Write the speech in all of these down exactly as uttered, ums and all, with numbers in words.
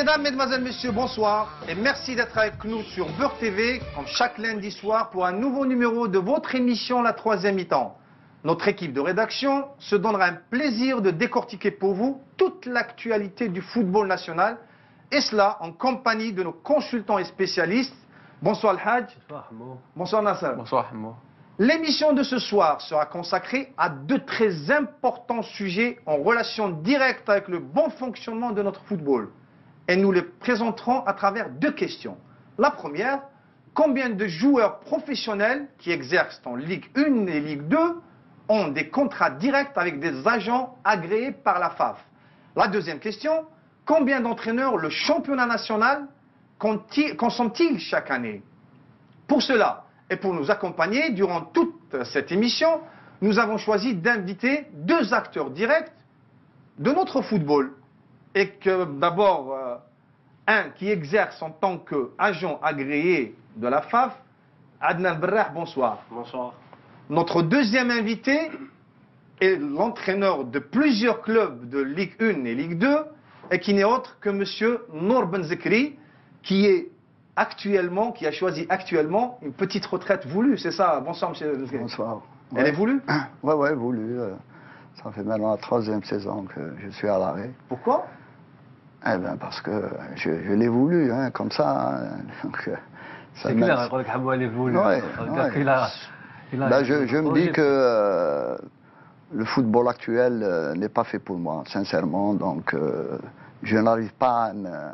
Mesdames, Mesdemoiselles, Messieurs, bonsoir et merci d'être avec nous sur Beurre T V, comme chaque lundi soir, pour un nouveau numéro de votre émission La Troisième Mi-temps. Notre équipe de rédaction se donnera un plaisir de décortiquer pour vous toute l'actualité du football national, et cela en compagnie de nos consultants et spécialistes. Bonsoir Al-Hajj. Bonsoir Hamo. Bonsoir Nasser. Bonsoir Hamo. L'émission de ce soir sera consacrée à deux très importants sujets en relation directe avec le bon fonctionnement de notre football. Et nous les présenterons à travers deux questions. La première, combien de joueurs professionnels qui exercent en Ligue un et Ligue deux ont des contrats directs avec des agents agréés par la F A F? La deuxième question, combien d'entraîneurs le championnat national consomme-t-il chaque année? Pour cela, et pour nous accompagner durant toute cette émission, nous avons choisi d'inviter deux acteurs directs de notre football. Et que d'abord, euh, un qui exerce en tant qu'agent agréé de la F A F, Adnan Berrah, bonsoir. Bonsoir. Notre deuxième invité est l'entraîneur de plusieurs clubs de Ligue un et Ligue deux, et qui n'est autre que M. Nour Benzekri, qui est actuellement, qui a choisi actuellement une petite retraite voulue, c'est ça? Bonsoir, M. Benzekri. Bonsoir. Elle ouais. est voulue? Oui, oui, voulue. Ça fait maintenant la troisième saison que je suis à l'arrêt. Pourquoi? Eh bien, parce que je, je l'ai voulu, hein, comme ça. Donc, c'est clair, quand Hamo elle est voulu. Ouais, ouais. Ben, je, je me dis que euh, le football actuel euh, n'est pas fait pour moi, sincèrement. Donc, euh, je n'arrive pas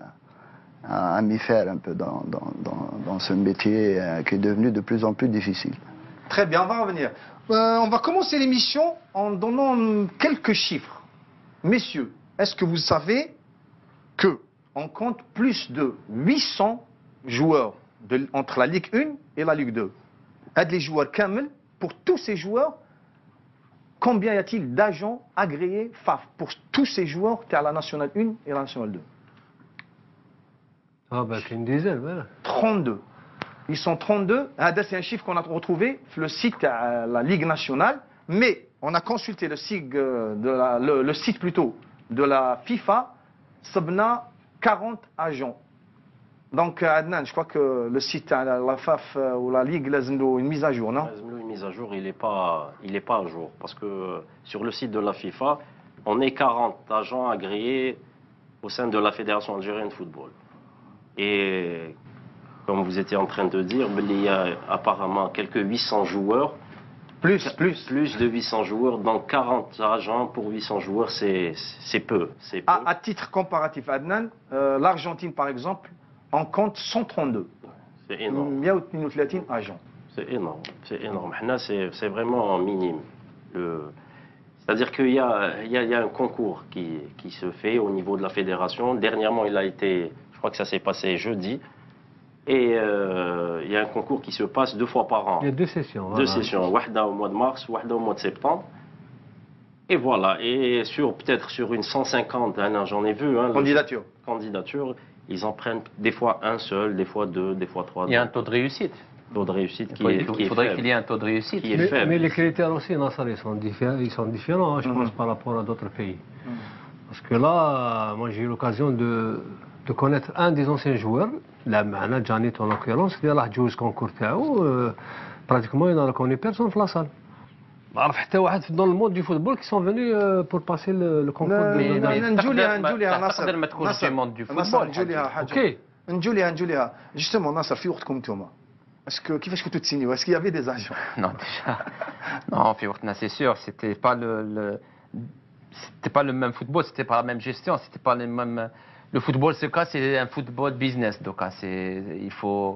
à, à m'y faire un peu dans, dans, dans, dans ce métier euh, qui est devenu de plus en plus difficile. Très bien, on va revenir. Euh, on va commencer l'émission en donnant quelques chiffres. Messieurs, est-ce que vous savez qu'on compte plus de huit cents joueurs de, entre la Ligue un et la Ligue deux? Aide les joueurs Kamel, pour tous ces joueurs, combien y a-t-il d'agents agréés F A F pour tous ces joueurs qui sont à la Nationale un et la Nationale deux? Ah ben c'est une dizaine, voilà. trente-deux. Ils sont trente-deux. C'est un chiffre qu'on a retrouvé sur le site de la Ligue nationale, mais on a consulté le site, de la, le, le site plutôt de la FIFA, Sabna quarante agents. Donc Adnan, je crois que le site de la F A F ou la Ligue, il a une mise à jour, non? Une mise à jour, il n'est pas, il n'est pas à jour, parce que sur le site de la FIFA, on est quarante agents agréés au sein de la Fédération algérienne de football. Et comme vous étiez en train de dire, il y a apparemment quelques huit cents joueurs. Plus, plus. Plus de huit cents joueurs, donc quarante agents pour huit cents joueurs, c'est peu. peu. À, à titre comparatif, Adnan, euh, l'Argentine, par exemple, en compte cent trente-deux. C'est énorme. agents. C'est énorme, c'est énorme. C'est vraiment minime. C'est-à-dire qu'il y, y, y a un concours qui, qui se fait au niveau de la fédération. Dernièrement, il a été, je crois que ça s'est passé jeudi. Et euh, il y a un concours qui se passe deux fois par an. Il y a deux sessions. Deux voilà. sessions, Wahda au mois de mars, Wahda au mois de septembre. Et voilà, et sur peut-être sur une cent cinquante, hein, j'en ai vu. Hein, candidature. Candidature, ils en prennent des fois un seul, des fois deux, des fois trois. Il y a un taux de réussite. Taux de réussite qui il est, faut, qui il faudrait qu'il y ait un taux de réussite qui est mais, faible. Mais les critères aussi, Nassar, ils sont différents, ils sont différents hein, je mm-hmm. pense, par rapport à d'autres pays. Mm-hmm. Parce que là, moi j'ai eu l'occasion de, de connaître un des anciens joueurs, la Mahana Janet en l'occurrence, qui a joué ce concours euh, pratiquement il n'a reconnu personne dans la salle. Dans le monde du football qui sont venus euh, pour passer le, le concours de... Mais, mais, mais, Julia, Julia, Nasser, Nasser, monde du football. Julia, ok. Julia, Julia, justement, Nasser, في وقتكم نتوما. Est-ce que كيفاش كنتوا تسينيوا؟ Est-ce qu'il y avait des agents? Non, déjà. Non, في وقتنا, c'est sûr, c'était pas le, le c'était pas le même football, c'était pas la même gestion, c'était pas les mêmes. Le football, ce cas, c'est un football business, donc c'est, il faut.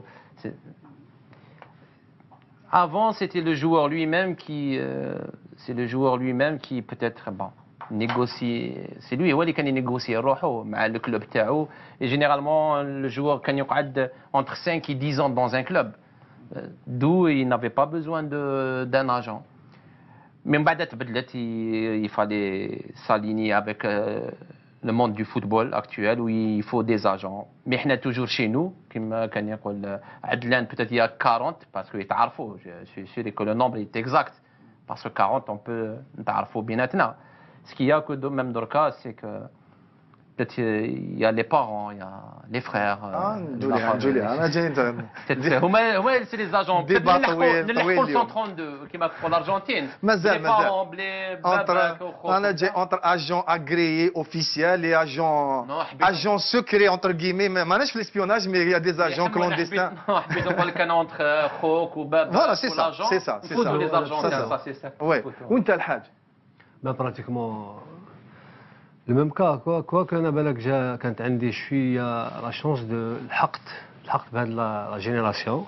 Avant, c'était le joueur lui-même qui, euh, c'est le joueur lui-même qui peut-être, bon, négocie. C'est lui, ouais, qui négocie avec le club تاعو. Et généralement, le joueur كان يقعد entre cinq et dix ans dans un club, d'où il n'avait pas besoin de d'un agent. Mais il fallait s'aligner avec euh, le monde du football actuel où il faut des agents. Mais on a toujours chez nous, comme كان يقول Adlan, peut-être il y a quarante, parce que je suis sûr que le nombre est exact. Parce que quarante, on peut نتعرفوا بيناتنا. Ce qu'il y a que même dans le cas, c'est que peut-être il y a les parents, il y a les frères. Ah, Julia, Julia, أنا جاي peut-être هما هما c'est les agents. débat طويل طويل اليوم. cent trente-deux كيما pour l'Argentine. مازال les مازال. parents, les entre أنا جاي entre agents agréés officiels et agents agents secrets entre guillemets ما ماناش في l'espionnage mais il y a des agents clandestins. Non, حبيت نقول لك أنا entre خوك وبابا. Voilà, c'est ça, c'est ça, c'est ça. les Argentins, ça c'est ça. Ouais. وأنت الحاج. Ben pratiquement le même cas quoi quoi كان بالك جا كانت عندي شويه لا شانس دو لحقت لحقت بهاد لا جينيراسيون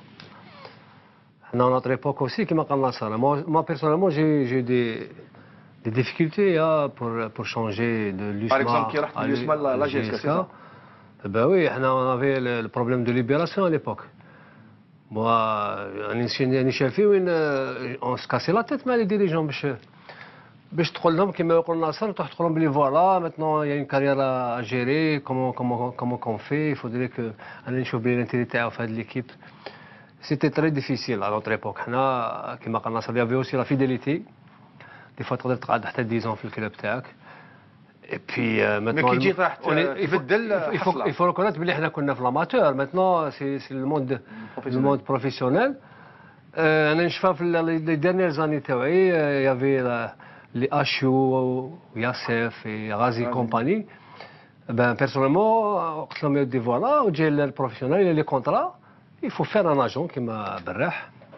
حنا نوتر ايبوك اوسي كيما قال ناصر moi personnellement j'ai j'ai des des difficultés hein, pour pour changer de l'U S M A. Par exemple كي رحت l'U S M A la G S K c'est ça? Ben oui حنا on avait le, le problème de libération à l'époque. Moi انا شافي وين on se cassait la tête مع les dirigeants باش باش تدخل لهم كما يقول ناصر تروح تقول لهم بلي فوالا ماتنون يا اون كارير ا جيري كومون كومون كومون كون في فودري كو انا نشوف بلي الانتيري تاعو في هاد ليكيب سيتي تري ديفيسيل على لوتر ايبوك حنا كما قال ناصر يافي اوسي لا فيديليتي دي فوا تقدر تقعد حتى عشرة في الكلوب تاعك اي بي ماتنون مي كي جيت راح تبدل حفله يفو ريكونيت بلي حنا كنا في لاماتور ماتنون سي سي الموند الموند بروفيسيونيل انا نشوف في لي ديرنيير زاني تاعي يافي les H O, Yassef et Razi ah, compagnie, ben, personnellement, quand on dit voilà, on dit le professionnel, il a les contrats, il faut faire un agent qui m'a berrah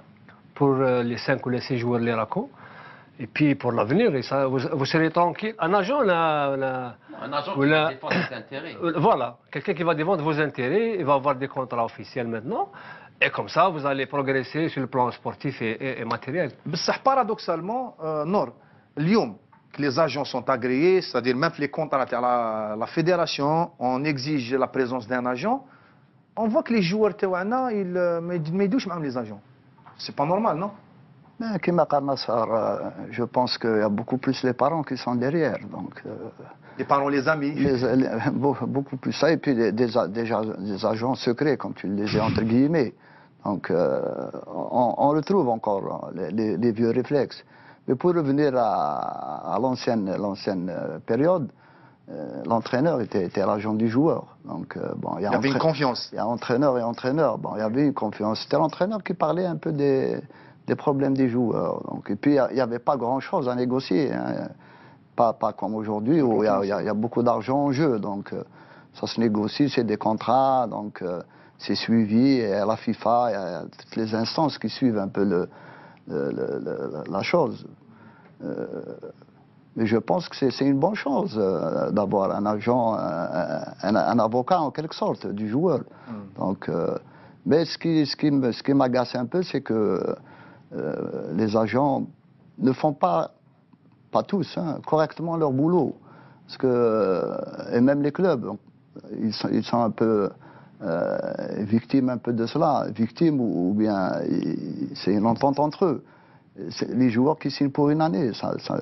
pour les cinq ou les six joueurs les racons. Et puis pour l'avenir, vous, vous serez tranquille. Un agent, là, là, un agent qui va défendre vos intérêts. Voilà, quelqu'un qui va défendre vos intérêts, il va avoir des contrats officiels maintenant. Et comme ça, vous allez progresser sur le plan sportif et, et, et matériel. Mais paradoxalement, euh, Nord, اليوم les agents sont agréés, c'est-à-dire même les contrats à la, la fédération, on exige la présence d'un agent. On voit que les joueurs تاعنا ils ما يدوش معهم les agents. C'est pas normal, non? Mais كما قال نصر, je pense qu'il y a beaucoup plus les parents qui sont derrière, donc. Euh, les parents, les amis. Les, les, beaucoup plus ça et puis des, des, des, des agents secrets, comme tu les as entre guillemets. Donc euh, on, on retrouve encore les, les, les vieux réflexes. Mais pour revenir à, à l'ancienne, l'ancienne période, euh, l'entraîneur était, était l'agent du joueur. Donc, euh, bon, il y, il y avait une confiance. Il y a entraîneur et entraîneur. Bon, il y avait une confiance. C'était l'entraîneur qui parlait un peu des, des problèmes des joueurs. Donc, et puis, il n'y avait pas grand-chose à négocier. Hein. Pas, pas comme aujourd'hui où il y, a, il, y a, il y a beaucoup d'argent en jeu. Donc, euh, ça se négocie, c'est des contrats. Donc, euh, c'est suivi. Et à la FIFA, il y a toutes les instances qui suivent un peu le... Le, le, le, la chose. Euh, mais je pense que c'est une bonne chose euh, d'avoir un agent, un, un, un avocat en quelque sorte du joueur. Mm. Donc, euh, mais ce qui, ce qui, ce qui m'agace un peu, c'est que euh, les agents ne font pas, pas tous, hein, correctement leur boulot. Parce que, et même les clubs, ils sont, ils sont un peu... Euh, victimes un peu de cela, victimes ou, ou bien c'est une entente entre eux. Les joueurs qui signent pour une année, ça, ça,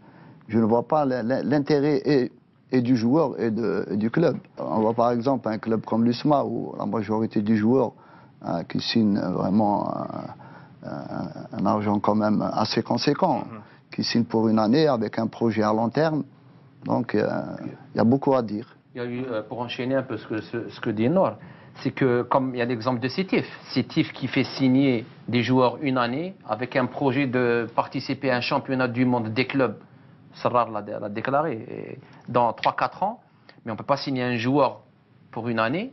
je ne vois pas l'intérêt et, et du joueur et, de, et du club. On voit par exemple un club comme l'U S M A où la majorité des joueurs hein, qui signent vraiment un, un, un argent quand même assez conséquent, mm-hmm. qui signent pour une année avec un projet à long terme. Donc il euh, y a beaucoup à dire. Il y a eu, pour enchaîner un peu ce que, ce, ce que dit Nord, c'est que, comme il y a l'exemple de Sétif, Sétif qui fait signer des joueurs une année avec un projet de participer à un championnat du monde des clubs. Sarrar l'a déclaré, dans trois quatre ans, mais on ne peut pas signer un joueur pour une année.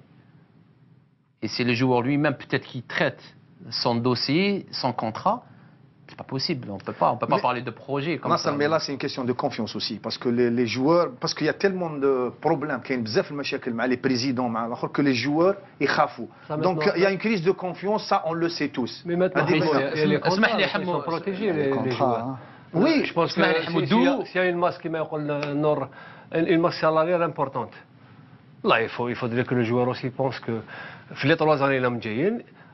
Et c'est le joueur lui-même peut-être qui traite son dossier, son contrat. C'est pas possible, on peut pas, on peut pas mais, parler de projet comme non, ça. Mais là, c'est une question de confiance aussi, parce que les, les joueurs, parce qu'il y a tellement de problèmes, qu'il y a bzaf المشاكل مع les présidents, que les joueurs ils khafou. Donc il y a une crise de confiance, ça on le sait tous. Mais maintenant, il y a les contrats, ils sont protégés les, les joueurs. Oui, je pense que s'il y a une masse qui Nord, une masse salariale importante, là il faut, il faudrait que le joueur aussi pense que في les trois années là مجايين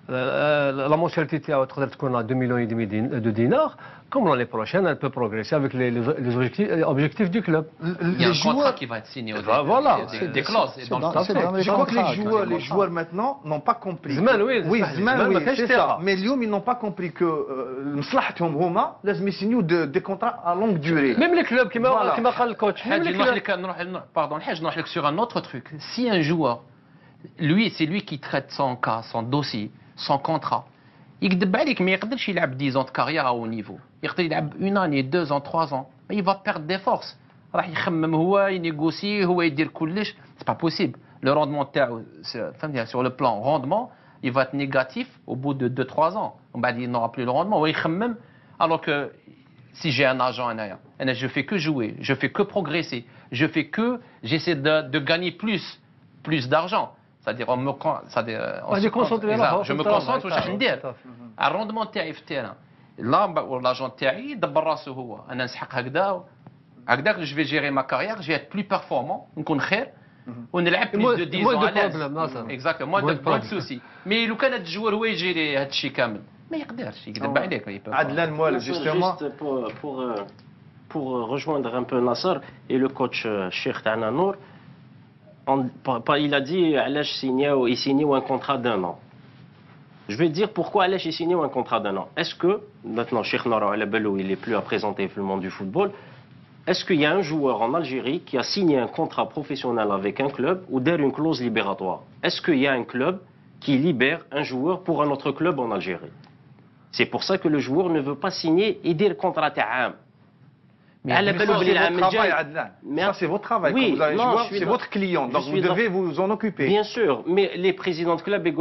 la mensualité تقدر تكون à deux millions et demi de dinars. Comme l'année prochaine, elle peut progresser avec les, les, les objectifs, objectifs du club. Il y a un joueurs... contrat qui va être signé. Bah, voilà. Des, des clauses. Dans dans Je crois que les joueurs, les joueurs maintenant n'ont pas compris. Zman, oui, oui, Zman, oui, c'est ça. ça. Mais Lyon, ils n'ont pas compris que مصلحتهم هما لازم يسينيو des contrats à longue durée. Même les clubs qui Voilà. m'a قال الكوتش. Même les clubs. Pardon, je نروح sur un autre truc. Si un joueur, lui, c'est lui qui traite son cas, son dossier, son contrat. يكذب عليك ما يقدرش يلعب dix ans de carrière à haut niveau. يقدر يلعب une année, deux ans, trois ans. Il va perdre des forces. راح يخمم هو ينيغوسي هو يدير كلش. C'est pas possible. Le rendement تاعو sur le plan rendement, il va être négatif au bout de deux trois ans. بعد il n'aura plus le rendement. هو يخمم alors que si j'ai un agent انايا انا je fais que jouer, je fais que progresser, je fais que j'essaie de, de gagner plus plus d'argent. C'est-à-dire on me c'est-à-dire on se concentre je me concentre واش راح ندير الروندمون تاعي في التيران لا لاجون تاعي يدبر راسو هو انا نسحق هكذا هكذاك جو في جيري ما كارير جو être plus performant نكون خير ونلعب بليس دو dix ans اكزاكتو موان دو سوسي مي لو كان هاد الجوار هو يجيري هاد الشيء كامل ما يقدرش يكذب عليك عدلان موالف جوستومون pour pour pour rejoindre un peu Nasser et le coach Cheikh تاعنا نور. On, il a dit Alash il signe un contrat d'un an. Je vais dire pourquoi Alash il signe un contrat d'un an. Est-ce que, maintenant Cheikh Nora Alabelou il n'est plus à présenter dans le monde du football, est-ce qu'il y a un joueur en Algérie qui a signé un contrat professionnel avec un club ou derrière une clause libératoire? Est-ce qu'il y a un club qui libère un joueur pour un autre club en Algérie? C'est pour ça que le joueur ne veut pas signer et dire contrat à Mais ça, c'est votre travail. Oui, quand vous avez non, joueur, c'est votre client, donc vous devez dans... vous en occuper. Bien sûr, mais les présidents de club,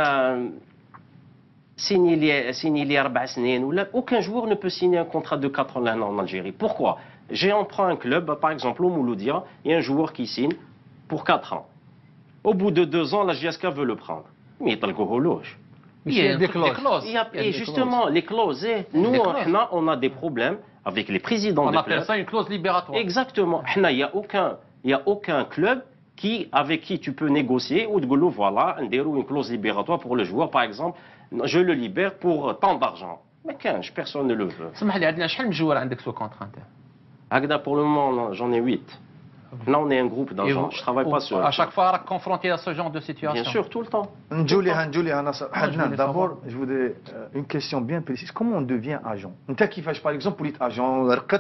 aucun joueur ne peut signer un contrat de quatre ans en Algérie. Pourquoi? J'ai on prend un club, par exemple au Mouloudia, il y a un joueur qui signe pour quatre ans. Au bout de deux ans, la J S K veut le prendre. Mais il y a des clauses. Et justement, les clauses, nous, on a des problèmes avec les présidents on de appelle club. Ça une clause libératoire. Exactement. Il n'y a aucun, il y a aucun club qui, avec qui tu peux négocier ou de dire voilà, une clause libératoire pour le joueur, par exemple, je le libère pour tant d'argent. Mais quinze, personne ne le veut. سمح لي عندنا شحال من جوار عندك سو كونترا انت؟ هكذا pour le moment, j'en ai huit. Là, on est un groupe d'agents. Je ne travaille pas seul. À chaque fois, confronté à ce genre de situation. Bien sûr, tout le temps. D'abord, je voudrais une question bien précise. Comment on devient agent? Par exemple, pour être agent,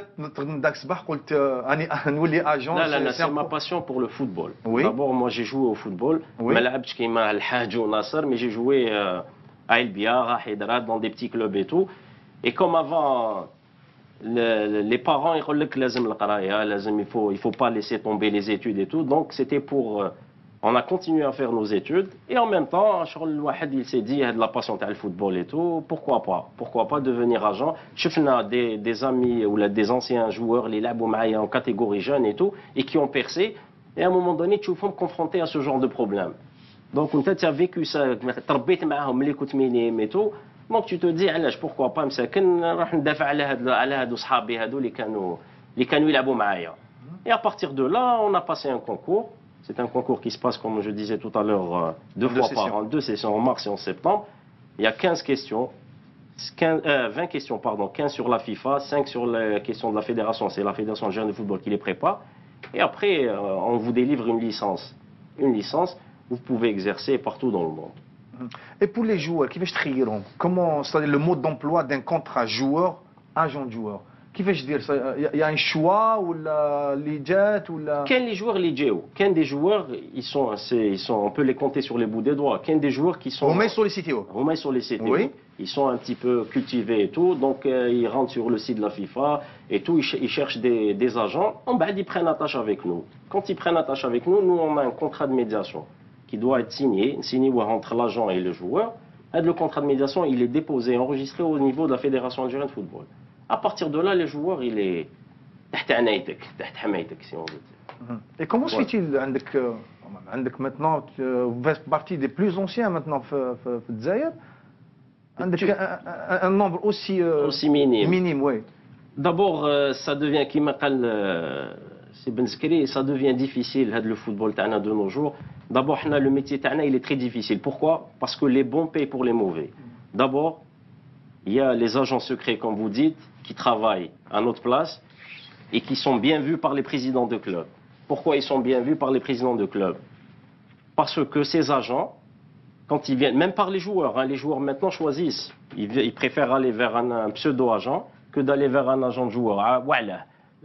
agent. Là, là, c'est ma passion pour le football. Oui. D'abord, moi, j'ai joué au football. Oui. Mais j'ai joué à El Biar, à Hyderabad, dans des petits clubs et tout. Et comme avant. Le, les parents ils disent qu'il faut il faut pas laisser tomber les études et tout, donc c'était pour euh, on a continué à faire nos études et en même temps il s'est dit il y a de la passion pour le football et tout, pourquoi pas pourquoi pas devenir agent. شفنا des des amis ou des anciens joueurs les لعبوا معايا en catégorie jeune et tout et qui ont percé et à un moment donné tu te confronté à ce genre de problème. Donc tu as vécu ça تربيت معاهم ملي كنت مينيم et tout. Donc tu te dis علاش pourquoi pas مساكن راح ندافع على هاد على هادو صحابي هادو اللي كانوا اللي كانوا يلعبوا معايا. Et à partir de là, on a passé un concours. C'est un concours qui se passe, comme je disais tout à l'heure, deux fois par an, deux sessions en mars et en septembre. Il y a quinze questions, quinze, euh, vingt questions, pardon, quinze sur la FIFA, cinq sur les questions de la fédération. C'est la fédération jeune de football qui les prépare. Et après, euh, on vous délivre une licence. Une licence, vous pouvez exercer partout dans le monde. Et pour les joueurs, qui veulent trahiront comment, c'est-à-dire le mode d'emploi d'un contrat joueur, agent joueur. Qui veut dire ça? Il y a un choix ou les jets ou la. Quels les joueurs les Géo? Quels des joueurs ils sont, ils sont, on peut les compter sur les bouts des doigts. Quels des joueurs qui sont. On met sur les sites. On met sur les sites. Oui. Ils sont un petit peu cultivés et tout, donc euh, ils rentrent sur le site de la FIFA et tout. Ils, ch ils cherchent des, des agents. En bas, ils prennent attache avec nous. Quand ils prennent attache avec nous, nous on a un contrat de médiation qui doit être signé, signé entre l'agent et le joueur. Et le contrat de médiation, il est déposé, enregistré au niveau de la Fédération algérienne de football. À partir de là, les joueurs, il est si on veut dire. Et comment se fait-il maintenant, vous faites partie des plus anciens maintenant في الجزائر un nombre aussi aussi minime. minime, oui. D'abord, ça devient qui m'appelle c'est Ben Skri, ça devient difficile le football de nos jours. D'abord, le métier تاعنا, il est très difficile. Pourquoi? Parce que les bons payent pour les mauvais. D'abord, il y a les agents secrets, comme vous dites, qui travaillent à notre place et qui sont bien vus par les présidents de club. Pourquoi ils sont bien vus par les présidents de club? Parce que ces agents, quand ils viennent, même par les joueurs, hein, les joueurs maintenant choisissent, ils, ils préfèrent aller vers un, un pseudo-agent que d'aller vers un agent de joueur. Ah, voilà.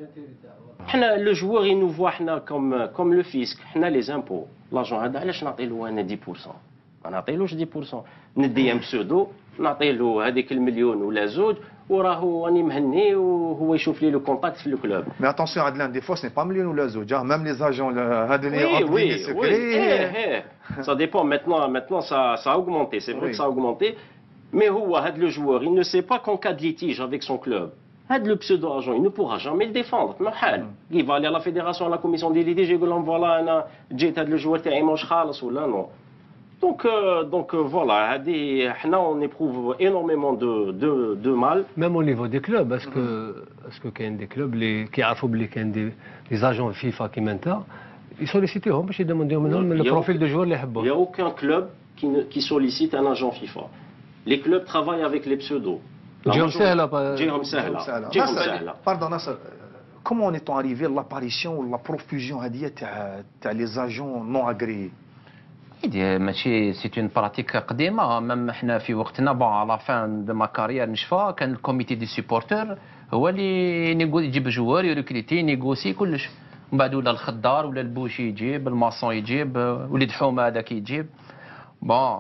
Le joueur, il nous voit comme, comme le fisc, les impôts. L'agent, علاش نعطيلو انا dix pour cent؟ ما نعطيلوش dix pour cent. ندي ان بسودو نعطيلو هذيك المليون ولا زوج وراه راني مهني وهو يشوف لي لو كونتاكت في الكلوب. Mais attention Adlan, des fois ce n'est pas million ou la zouj, même les agents هذو les oui, oui, secrets. Oui, eh, eh. Ça dépend maintenant, maintenant ça, ça a augmenté, c'est vrai oui. que ça a augmenté. Mais هو هذا le joueur, il ne sait pas qu'en cas de litige avec son club, هذا le pseudo-agent, il ne pourra jamais le défendre. Il va aller à la fédération, à la commission des litiges, et il va voilà, أنا جيت هذا le joueur تاعي ماهوش خالص ولا non. Donc, euh, donc euh, voilà, on éprouve énormément de, de, de mal. Même au niveau des clubs, est-ce que, est-ce que qu'il y a des clubs les, qui ont des, des agents FIFA qui maintenant, ils sollicitent eux, parce qu'ils demandent le profil de joueur les Il n'y a aucun club qui, ne, qui sollicite un agent FIFA. Les clubs travaillent avec les pseudos. Jérôme Sahla. Jérôme Sahla. Pardon, Nasser. Comment est-on arrivé à l'apparition ou la profusion des agents non agréés? C'est une pratique قديمة. Même احنا في وقتنا bon à la fin de ma carrière نشفى كان الكوميتي دي سيبورتور هو اللي يجيب جوار يركريتي ينيغوسي كلش. من بعد ولا الخضار ولا البوشي يجيب الماسون يجيب وليد حومه هذاك يجيب. بون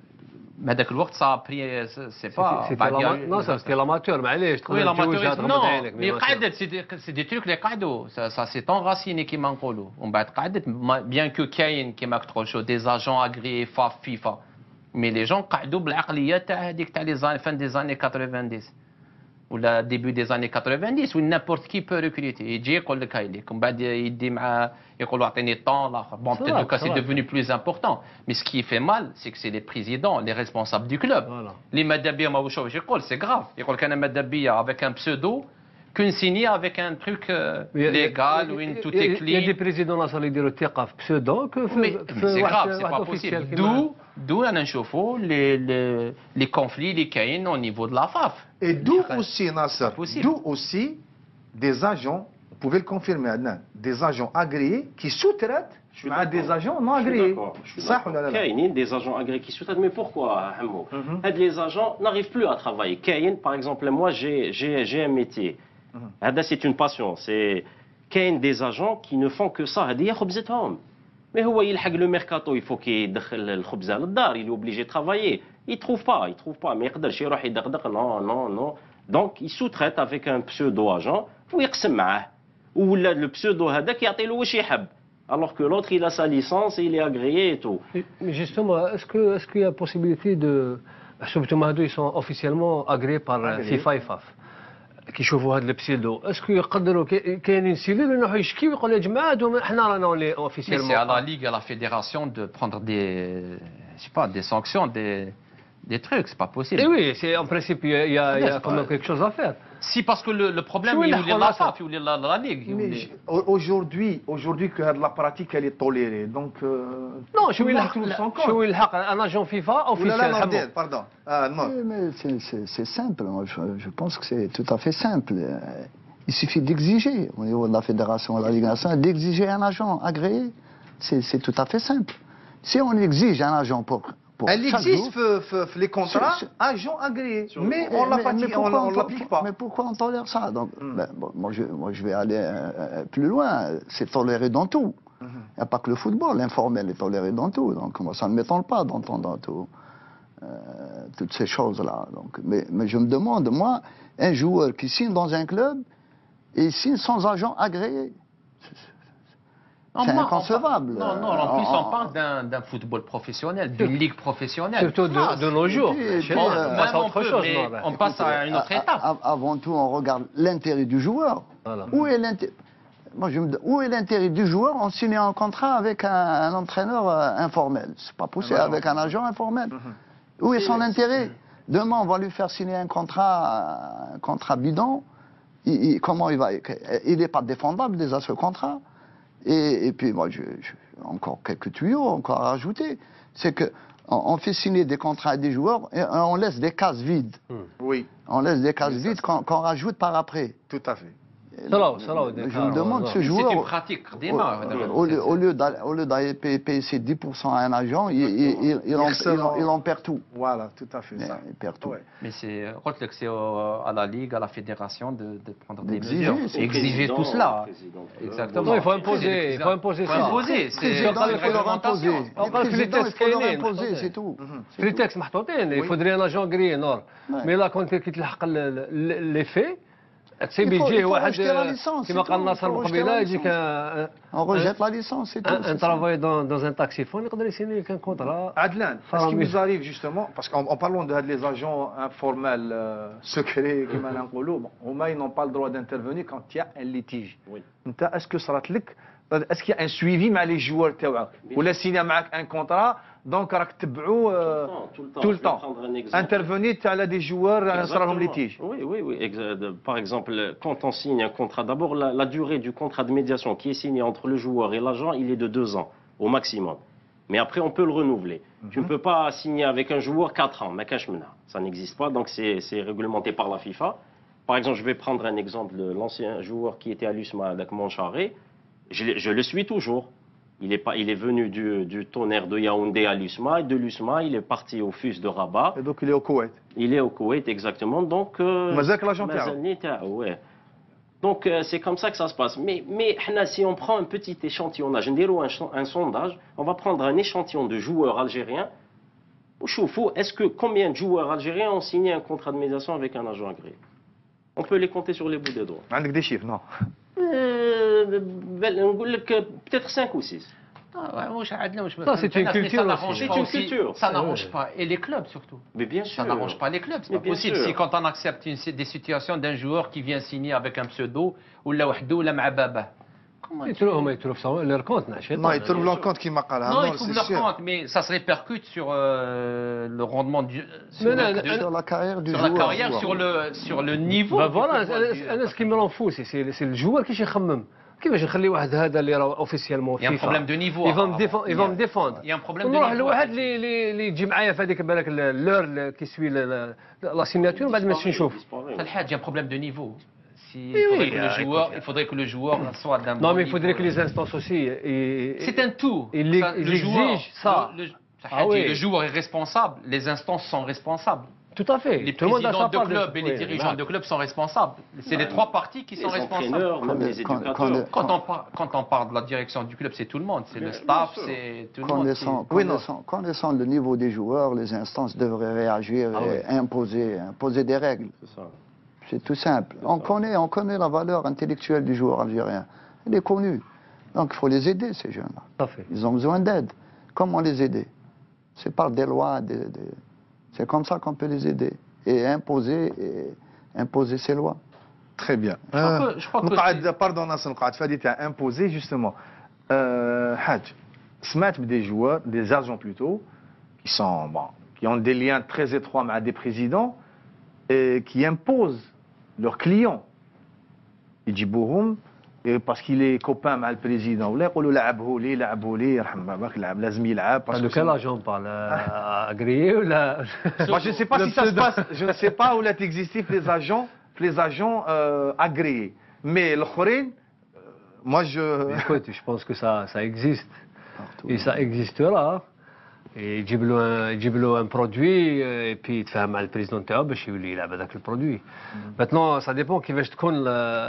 هذاك الوقت صا بري سي با نو سيتي لاماتور معليش تقول لاماتور نو مي قعدت سي دي تروك اللي قعدوا سا سي طون غاسيني كيما نقولوا ومن بعد قعدت بيان كو كاين كيما تقول شو دي اجون اغري فاف فيفا مي لي جون قعدوا بالعقليه تاع هذيك تاع لي زان فان دي زاني ثمانين ولا ديبي دي زاني ثمانين وين نابورت كي بو ريكروتي يجي يقول لك هاي ليك ومن بعد يدي مع يقولوا اعطيني طون الاخر بون peut-être que c'est devenu plus important mais ce qui fait mal c'est que c'est les présidents les responsables du club les madabia ما واش يقول c'est grave يقول لك انا مدبيه avec un pseudo qu'une signée avec un truc légal ou une tout est clean. Il y a des présidents là اللي يديروا الثقه في pseudo que c'est grave c'est pas possible d'où d'où انا نشوفوا les les les conflits اللي كاين au niveau de la F A F. Et d'où aussi Nasser, d'où aussi des agents, vous pouvez le confirmer Adnan, des agents agréés qui sous-traitent à des agents non agréés. Ça كاينين des agents agréés qui sous-traitent mais pourquoi Hamou? Les agents n'arrivent plus à travailler. كاين par exemple moi j'ai j'ai j'ai un métier. هذا c'est une passion, c'est كاين des agents qui ne font que ça هذه خبزتهم. Mais هو يلحق le mercato, il faut qu'il يدخل الخبزة للدار, il est obligé de travailler. Il trouve pas, il trouve pas, mais يقدر شي يروح يدقدق non non non. Donc il sous-traite avec un pseudo agent ويقسم معاه. ولا le pseudo هذاك يعطي له واش يحب. Alors que l'autre il a sa licence, il est agréé et tout. Mais justement, est-ce que est-ce qu'il y a possibilité de ils sont officiellement agréés par FIFA et F A F. كيشوفوا هذا البسيدو اسكو يقدروا كاينين سيفيل انه يشكيو يقول يا جماعه حنا رانا اولي اوفيسيالمون سي على لا ligue à la fédération de prendre des je sais pas des sanctions des des trucs c'est pas possible. Et oui, c'est en principe il y a il y a, il y a quand même quelque chose à faire. Si parce que le, le problème il est là ça puis la la ligue. Aujourd'hui aujourd'hui que la pratique elle est tolérée donc non je vais شو يلحق un agent FIFA officiel. Pardon. Mais c'est simple, je pense que c'est tout à fait simple. Il suffit d'exiger au niveau de la fédération, de la Ligue nationale, d'exiger un agent agréé. C'est tout à fait simple. Si on exige un agent pour Elle existe jour, les contrats agents agréés, mais on ne l'applique pas. Mais pourquoi on tolère ça? Donc, mm. ben, bon, moi, je, moi je vais aller euh, plus loin, c'est toléré dans tout. Il mm-hmm. n'y a pas que le football, l'informel est toléré dans tout, donc moi, ça ne m'étonne pas d'entendre tout, euh, toutes ces choses-là. Mais, mais je me demande, moi, un joueur qui signe dans un club, et il signe sans agent agréé. C'est inconcevable. Non, non, en plus on parle d'un football professionnel, d'une ligue professionnelle. Surtout de, de nos jours. Puis, bon, on passe à autre chose. Mais on passe à une autre étape. Avant tout, on regarde l'intérêt du joueur. Voilà. Où est l'intérêt Moi, je me dis, où est l'intérêt du joueur en signant un contrat avec un, un entraîneur euh, informel? C'est pas possible, ah, avec un agent informel. Mm-hmm. Où est son intérêt? Demain, on va lui faire signer un contrat, un contrat bidon. Il, il, comment il va Il n'est pas défendable déjà ce contrat. Et, et puis, moi, je, je, encore quelques tuyaux encore à rajouter. C'est que on, on fait signer des contrats à des joueurs et on laisse des cases vides. Oui. On laisse des cases vides qu'on qu'on rajoute par après. Tout à fait. Je me demande ce joueur. C'est une pratique Au, au, au lieu d'aller payer, payer ses dix pour cent à un agent, il, il, il, il, en, il, en, il en perd tout. Voilà, tout à fait. Mais, ça. Il perd tout. Ouais. Mais c'est à la Ligue, à la fédération de, de prendre des mesures. Exiger tout cela. Exactement. Non, il faut imposer. Il faut imposer. Il faut imposer. C'est une réglementation. Il faut leur imposer, c'est tout. Les textes محطوطين. Il faudrait un agent gris نور. Mais là, quand il تلحق les faits. Il faut, il faut rejeter la licence. On rejette la licence, c'est tout. Un travail dans, dans un taxi, il faut signer qu'un contrat. Adlan, est-ce qu'il nous arrive justement, parce qu'en parlant de les agents informels, euh, secrets, comme on a, ils n'ont pas le droit d'intervenir quand il y a un litige. Oui. Est-ce que ça est-ce qu'il y a un suivi avec les joueurs ou la signer avec un contrat? Donc, euh, tout le temps. Tout le temps. Intervenir à des joueurs, un litige. Oui, oui, oui. Par exemple, quand on signe un contrat, d'abord, la, la durée du contrat de médiation qui est signé entre le joueur et l'agent, il est de deux ans au maximum. Mais après, on peut le renouveler. Mm-hmm. Tu ne peux pas signer avec un joueur quatre ans, mais ça n'existe pas, donc c'est réglementé par la FIFA. Par exemple, je vais prendre un exemple de l'ancien joueur qui était à l'U S M A avec Moncharé. Je, je le suis toujours. Il est, pas, il est venu du, du Tonnerre de Yaoundé à l'U S M A, et de l'U S M A, il est parti au F U S de Rabat. Et donc il est au Koweït. Il est au Koweït, exactement. Donc, euh, ouais. Donc euh, c'est comme ça que ça se passe. Mais, mais si on prend un petit échantillonnage, un, un sondage, on va prendre un échantillon de joueurs algériens. Est-ce que combien de joueurs algériens ont signé un contrat de médiation avec un agent agréé? On peut les compter sur les bouts des doigts. Avec des chiffres, non? Euh, peut-être cinq ou six. Ça, c'est une culture aussi. C'est une culture. Ça n'arrange pas. Et les clubs surtout. Mais bien sûr. Ça n'arrange pas les clubs. C'est pas possible. Si quand on accepte une, des situations d'un joueur qui vient signer avec un pseudo, ou la wahdo, ou la ma'ababa. Ils trouvent leur compte. Non, ils trouvent leur compte qui m'a parlé. Non, ils trouvent leur compte, mais ça se répercute sur euh, le rendement du. Sur, le, de, sur la carrière du sur joueur. Sur la carrière, sur le, sur le niveau. Ben voilà, ce qui me rend fou, c'est le joueur qui يخمم. كيفاش نخلي واحد هذا اللي راه اوفيسيالمون فيفا. Il y a un problème de niveau. Il va me défendre. Il va me défendre. Il y a un problème de niveau. نروح لواحد اللي اللي اللي يجي معايا في هذيك بالك l'heure qui suit la signature بعد ما نشوف. الحاج, il y a un problème de niveau. Si, il, faudrait que le joueur, il faudrait que le joueur soit d'un bon niveau. Non, mais il faudrait que les instances aussi. C'est un tout. Ils exigent ça. Le, le, ah oui. Le joueur est responsable, les instances sont responsables. Tout à fait. Les présidents de club et les dirigeants de club sont responsables. C'est les trois parties qui sont responsables. Même les éducateurs. Quand on, parle, quand on parle de la direction du club, c'est tout le monde. C'est le staff, c'est tout le monde. Connaissant, connaissant, connaissant le niveau des joueurs, les instances devraient réagir ah et oui. imposer, imposer des règles. C'est ça. C'est tout simple. On connaît, on connaît la valeur intellectuelle du joueur algérien. Elle est connue. Donc il faut les aider, ces jeunes-là. Ils ont besoin d'aide. Comment les aider? C'est par des lois, des, des... c'est comme ça qu'on peut les aider. Et imposer, et imposer ces lois. Très bien. Je crois que... Pardon, Nasser, tu as imposé justement. Euh, Hadj, smat des joueurs, des agents plutôt, qui, sont, bon, qui ont des liens très étroits avec des présidents, et qui imposent leurs clients. Ils disent boum, parce qu'il est copain avec le président. Ou là, ils disent لعبه لي لعبه لي يرحم باباك لازم يلعب. De quel agent on parle? Agréé ou là? Moi, je ne sais pas si ça se passe. Je ne sais pas où là existent les agents, les agents euh, agréés. Mais le khorin, moi je. Mais écoute, je pense que ça, ça existe. Partout. Et ça existera. Et il يجيب له un produit et puis يتفاهم مع البريزيدون تاعو باش يولي يلعب هذاك البرودوي. Maintenant ça dépend كيفاش تكون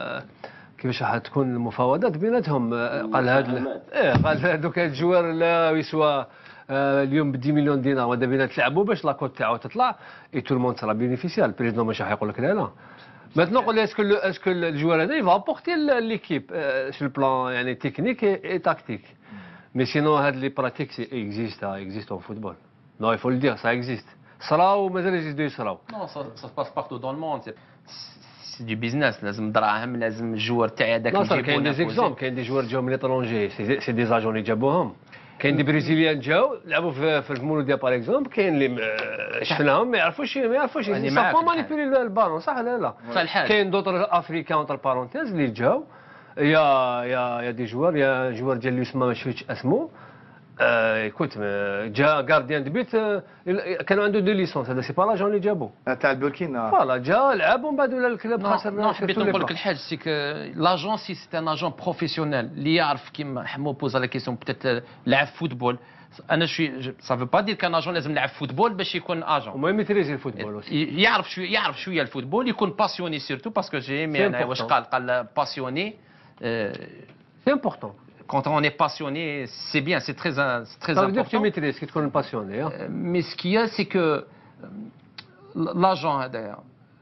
كيفاش راح تكون المفاوضات بيناتهم. قال هذا ايه قال هذوك الجوار لا يسوى اليوم ب dix مليون دينار وهذا بينا تلعبوا باش لاكوت تاعو تطلع اي تو الموند سرا بينيفيسيال. البريزيدون ماشي حيقول لك لا لا. Maintenant قول لي اسكو اسكو الجوار هذا يفا ابورتي ليكيب sur le plan يعني technique et tactique. Mais sinon, les pratiques existent, existent au football. Non, il faut le dire, ça existe. Ça ou mais ça existe. Non, ça, ça se passe partout dans le monde. C'est du business. لازم دراهم، لازم joueur تاعي هذاك يجيبوا. Non, كاين des exemples, كاين des joueurs جاوا من l'étranger, c'est des agents اللي جابوهم. كاين des brésiliens جاوا لعبوا في في المولوديا باغ اكزومبل، كاين اللي شفناهم ما يعرفوش ما يعرفوش يسافون مانيبيلي البالون صح ولا لا؟ كاين دوطر افريكان اونتر بارونتيز اللي جاوا il y a, il y a, il y a des joueurs, il y a un joueur ديال يسمى ما شفتش اسمه écoute جا gardien de but كان عنده دو ليسونس هذا سي با لاجون اللي جابو تاع البوركينا فوالا جا لعب ومن بعد ولا الكلوب خسر نو حبيت نقول لك الحاجه سي كو لاجون سي سي ان اجون بروفيسيونيل اللي يعرف كيما حمو بوزا لا كيسيون بتيت لعب فوتبول انا شوي سا فو با دير كان اجون لازم يلعب فوتبول باش يكون اجون وما يميتريزي الفوتبول يعرف شويه يعرف شويه الفوتبول يكون باسيوني سيرتو باسكو جي مي انا واش قال قال باسيوني سي امبورطون. Quand on est passionné, c'est bien, c'est très, c'est très Ça veut important. dire que tu maîtrises, que tu es passionné. Hein. Mais ce qu'il y a, c'est que l'agent, d'ailleurs,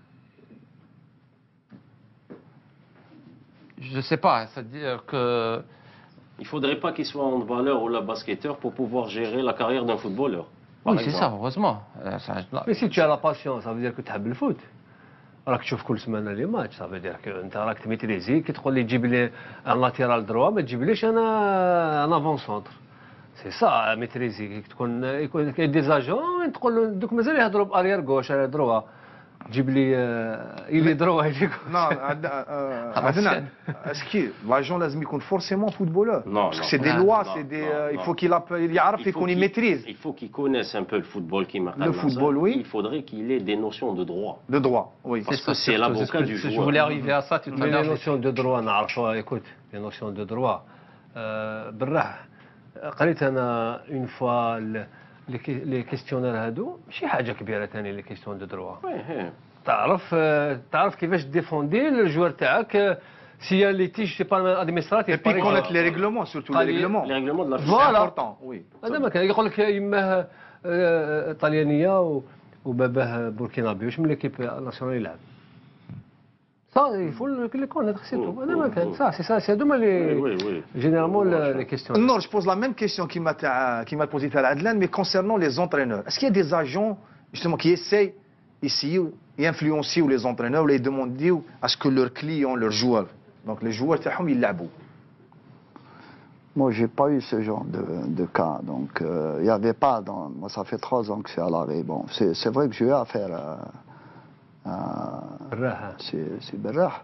je ne sais pas, c'est-à-dire que... Il ne faudrait pas qu'il soit en valeur ou la basketteur pour pouvoir gérer la carrière d'un footballeur. Oui, c'est ça, heureusement. Mais si tu as la passion, ça veut dire que tu aimes le foot. راك تشوف كل سمانه لي ماتش صافي دير انت راك تميتريزي كي تقول لي تجيب لي ان لاتيرال دروا ما تجيبليش انا ان افون سونتر سي سا ميتريزي كي تكون يكون كاين دي زاجون تقول له دوك مازال يهضروا باريير غوش دروا تجيب لي الي دروا يجيك نو عندنا اسكي لاجون لازم يكون فورسيمون فوتبولور باسكو سي دي لوا سي دي il faut qu'il يعرف يكون يميتريز il faut qu'il connaisse un peu le football qui marque le football oui il faudrait qu'il ait des notions de droit de droit oui parce que c'est l'avocat du joueur je voulais arriver à ça tout à l'heure les notions de droit نعرفوها écoute les notions de droit بالراحه قريت انا اون فوا لي كيستيونير هادو ماشي حاجه كبيره ثاني لي كيستيون دو دروا تعرف تعرف كيفاش ديفوندي الجوار تاعك سي ليتيج سي با ادمينستراتيف بي كونيت لي ريغلومون سورتو لي ريغلومون لي ريغلومون دو لا فوالا وي هذا ما كان يقول لك يماه طليانيه وباباه بوركينابي واش من ليكيب ناسيونال يلعب Ça, il faut le, le connaître, c'est tout. Mm, ça, c'est ça, c'est deux les, oui, oui. généralement oui, les questions. Non, je pose la même question qui m'a qui m'a posée à Adlan, mais concernant les entraîneurs. Est-ce qu'il y a des agents justement qui essayent ici et influencer ou les entraîneurs ou les demander à ce que leurs clients, leurs joueurs, donc les joueurs, ils l'abou. Moi, j'ai pas eu ce genre de, de cas. Donc, il euh, n'y avait pas. Dans, moi, ça fait trois ans que je suis à l'arrêt. Bon, c'est vrai que j'ai eu affaire à. C'est Berrah.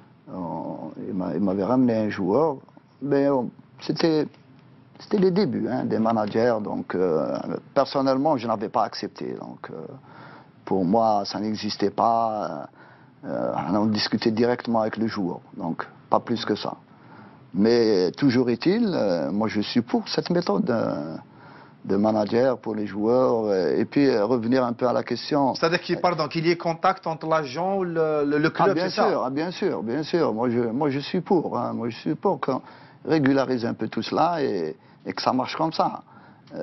Il m'avait ramené un joueur, mais c'était les débuts hein, des managers, donc euh, personnellement je n'avais pas accepté. Donc euh, pour moi ça n'existait pas. Euh, on discutait directement avec le joueur, donc pas plus que ça. Mais toujours est-il, euh, moi je suis pour cette méthode. Euh, de manager pour les joueurs et puis revenir un peu à la question. C'est-à-dire qu'il pardon qu'il y ait contact entre l'agent ou le, le, le club. Ah, bien sûr, ah, bien sûr, bien sûr. Moi je, moi je suis pour. Hein. Moi je suis pour qu'on régularise un peu tout cela et, et que ça marche comme ça. Euh,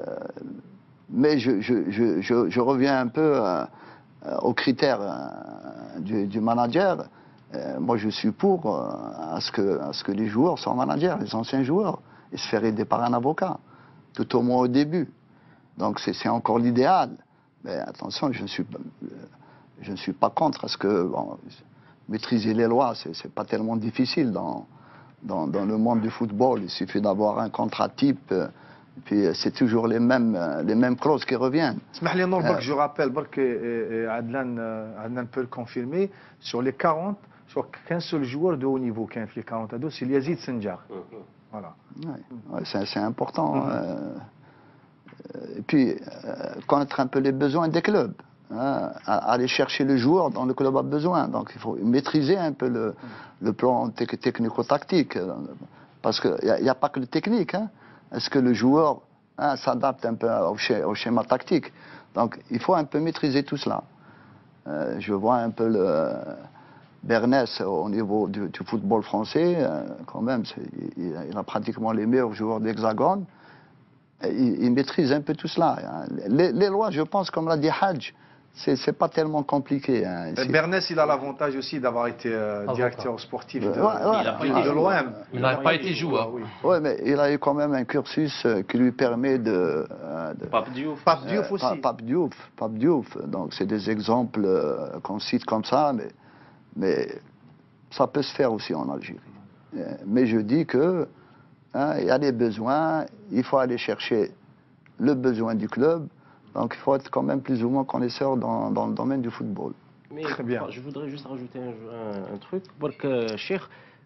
mais je, je, je, je, je reviens un peu euh, aux critères euh, du, du manager. Euh, moi je suis pour euh, à ce que à ce que les joueurs soient managers, les anciens joueurs, et se faire aider par un avocat. Tout au moins au début. Donc c'est encore l'idéal. Mais attention, je ne suis, je ne suis pas contre à ce que bon, maîtriser les lois, c'est pas tellement difficile dans, dans, dans le monde du football. Il suffit d'avoir un contrat type, puis c'est toujours les mêmes, les mêmes clauses qui reviennent. Euh, je rappelle, que Adlan, Adlan peut le confirmer, sur les quarante, je crois qu'un seul joueur de haut niveau qui a fait quarante à deux, c'est Yazid Senjar. Voilà. Ouais, ouais, c'est important. Mm-hmm. euh, et puis, euh, connaître un peu les besoins des clubs. Hein, aller chercher le joueur dont le club a besoin. Donc, il faut maîtriser un peu le, le plan technico-tactique. Parce qu'il n'y a, a pas que le technique. Hein. Est-ce que le joueur hein, s'adapte un peu au, schéma, au schéma tactique? Donc, il faut un peu maîtriser tout cela. Euh, je vois un peu le... Bernès, au niveau du, du football français, euh, quand même, il, il a pratiquement les meilleurs joueurs d'Hexagone. Il, il maîtrise un peu tout cela. Hein. Les, les lois, je pense, comme l'a dit Hadj, c'est pas tellement compliqué. Hein, Bernès, il a l'avantage aussi d'avoir été euh, directeur sportif de, ouais, ouais, de l'O M. Il n'a pas été joueur. Oui, ouais, mais il a eu quand même un cursus qui lui permet de... Euh, de Pape Diouf. Pape Diouf aussi. Euh, Pape Diouf, Pape Diouf. Donc c'est des exemples euh, qu'on cite comme ça, mais... Mais ça peut se faire aussi en Algérie. Mais je dis que hein, il y a des besoins, il faut aller chercher le besoin du club. Donc il faut être quand même plus ou moins connaisseur dans, dans le domaine du football. Mais Très bien. Je voudrais juste rajouter un, un, un truc. Parce que, Cheikh,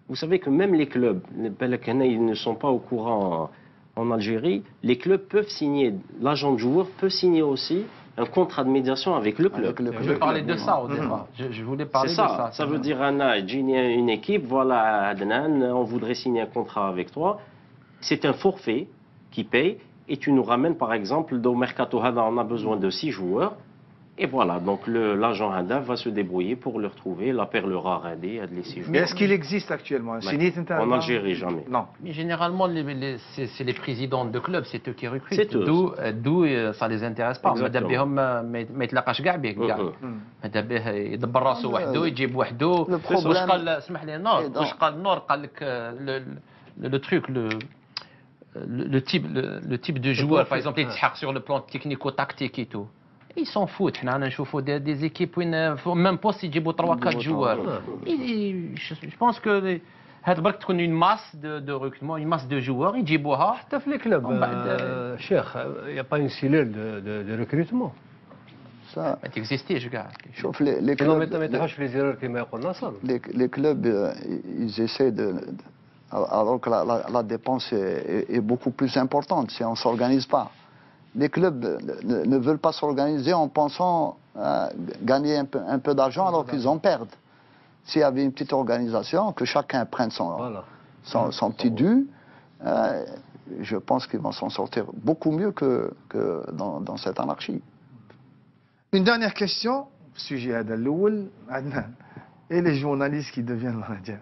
vous savez que même les clubs, ils ne sont pas au courant en Algérie, les clubs peuvent signer, l'agent de joueur peut signer aussi un contrat de médiation avec le club. Avec le club. Je parlais de ça au départ. Je, je voulais parler de ça. ça. Ça veut dire, Anna, une équipe, voilà, Adnan, on voudrait signer un contrat avec toi. C'est un forfait qui paye et tu nous ramènes, par exemple, dans Mercato Hada, on a besoin de six joueurs. Et voilà, donc l'agent Hada va se débrouiller pour le retrouver, la perle rare à des six joueurs. Mais est-ce qu'il existe actuellement un En Algérie, jamais. Non. Mais généralement, les, les, c'est les présidents de clubs, c'est eux qui recrutent. C'est eux. D'où ça ne les intéresse pas. ماذا بهم ما يتلاقاش كاع بك كاع. ماذا به يدبر راسه وحده يجيب وحده. واش قال اسمح لي نور واش قال نور قال لك le truc le le type le, le type de joueur par exemple يتسحق sur le plan technico-tactique et tout. Ils s'en foutent. حنا نشوفوا des, des équipes وين même poste يجيبوا trois quatre joueurs. Je pense que هاد برك تكون une masse de, de recrutement, une masse de joueurs يجيبوها. حتى في الكلوب شيخ il y a pas une cellule de de, de recrutement. Ça ما تexistait كاع. شوف les les clubs ما يطيحوش في les erreurs كما يقول ناصر. Les les clubs ils essaient de alors que la, la, la dépense est, est, est beaucoup plus importante si on ne s'organise pas. Les clubs ne, ne veulent pas s'organiser en pensant euh, gagner un peu, un peu d'argent alors qu'ils en perdent. S'il y avait une petite organisation, que chacun prenne son, voilà. son, son petit dû, euh, je pense qu'ils vont s'en sortir beaucoup mieux que, que dans, dans cette anarchie. Une dernière question, sujet à Adaloul, Adnan, et les journalistes qui deviennent managers.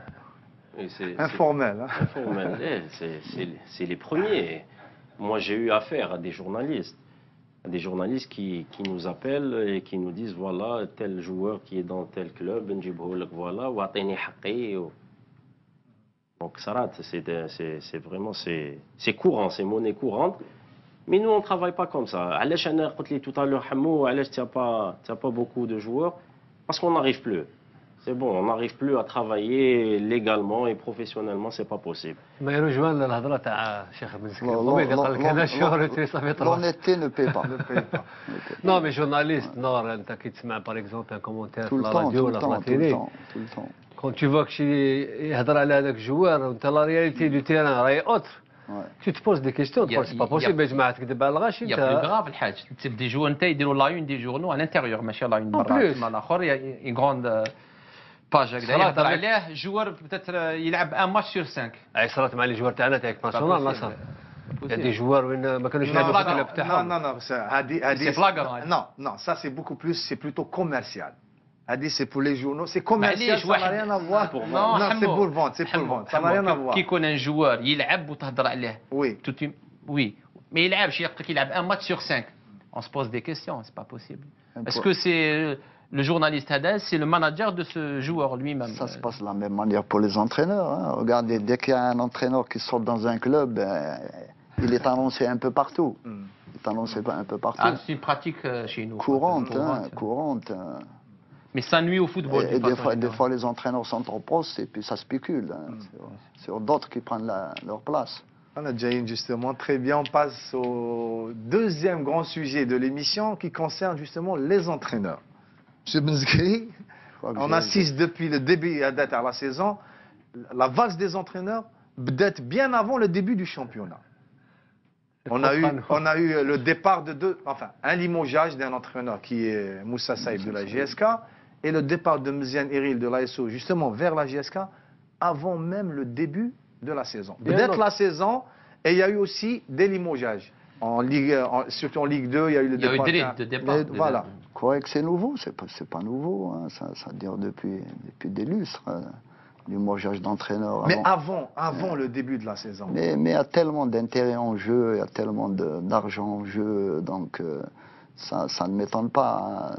Informel. Hein. Informel, c'est les premiers. Moi, j'ai eu affaire à des journalistes, à des journalistes qui, qui nous appellent et qui nous disent voilà, tel joueur qui est dans tel club, voilà, ou atteini haqqi. Donc, Sarat, c'est vraiment, c'est courant, c'est monnaie courante. Mais nous, on ne travaille pas comme ça. Alash, Anna, tout à l'heure, Hamou, Alash, tu n'as pas beaucoup de joueurs parce qu'on n'arrive plus. C'est bon, on n'arrive plus à travailler légalement et professionnellement, c'est pas possible. ما يرجعون للهضره تاع شيخ بن سكين قال لك انا شهرتي صافي طلعت. L'honnêteté ne paie pas. Non mais journaliste, نور انت كي تسمع par exemple un commentaire في الراديو ولا في la télé. Quand tu vois que شي يهضر على هذاك الجوار وانت لا رياليتي دو تيران راهي اوتر. Tu te poses des questions, tu c'est pas possible يا جماعه تكذب على الغاشي. Il y a plus grave الحاج. تسيب دي جوار انت يديروا لا يون دي جورنو à l'intérieur ماشي لا يون برا. مع الاخر une grande باج يهضر عليه جوار بتات يلعب ان ماتش سور خمسة. اي صارت مع لي جوار تاعنا تاع ناسيونال ناصر. دي جوار وين ما كانوش يلعبوا في الكلوب تاعهم. Non non non, هذه هذه c'est flagrant. Non non, ça c'est beaucoup plus, c'est plutôt commercial. هذه c'est pour les journaux, c'est commercial, ça n'a rien à voir pour vendre. Non, c'est pour vendre, c'est pour vendre, ça n'a rien à voir. كي يكون ان جوار يلعب وتهضر عليه. Oui. Oui. ما يلعبش يقول يلعب ان ماتش سور خمسة. On se pose des questions, c'est pas possible. Est-ce que c'est le journaliste Hadès, c'est le manager de ce joueur lui-même. Ça se passe de la même manière pour les entraîneurs. Hein. Regardez, dès qu'il y a un entraîneur qui sort dans un club, ben, il est annoncé un peu partout. Mm. Il est annoncé un peu partout. Ah, c'est une pratique euh, chez nous. Courante, hein, courante. Hein. Mais ça nuit au football. Et, et des, fois, des fois, les entraîneurs sont en poste et puis ça spécule hein, mm. sur, sur d'autres qui prennent la, leur place. On a déjà eu justement très bien. On passe au deuxième grand sujet de l'émission qui concerne justement les entraîneurs. Monsieur Benzgri, on assiste depuis le début à date à la saison, la valse des entraîneurs date bien avant le début du championnat. On a, eu, on a eu le départ de deux, enfin un limogeage d'un entraîneur qui est Moussa Saïb de la G S K et le départ de Mziane Eril de l'A S O justement vers la G S K avant même le début de la saison. Peut-être la saison et il y a eu aussi des limogeages. En Ligue, en, surtout en Ligue deux, il y a eu le il y départ. Il y a eu des départs. De voilà. Quoi que c'est nouveau, c'est pas, c'est pas nouveau. Hein. Ça, ça dure depuis, depuis des lustres. Hein. Limogeage d'entraîneurs. Mais avant, avant euh, le début de la saison. Mais, mais il y a tellement d'intérêt en jeu, il y a tellement d'argent en jeu, donc euh, ça, ça ne m'étonne pas. Hein.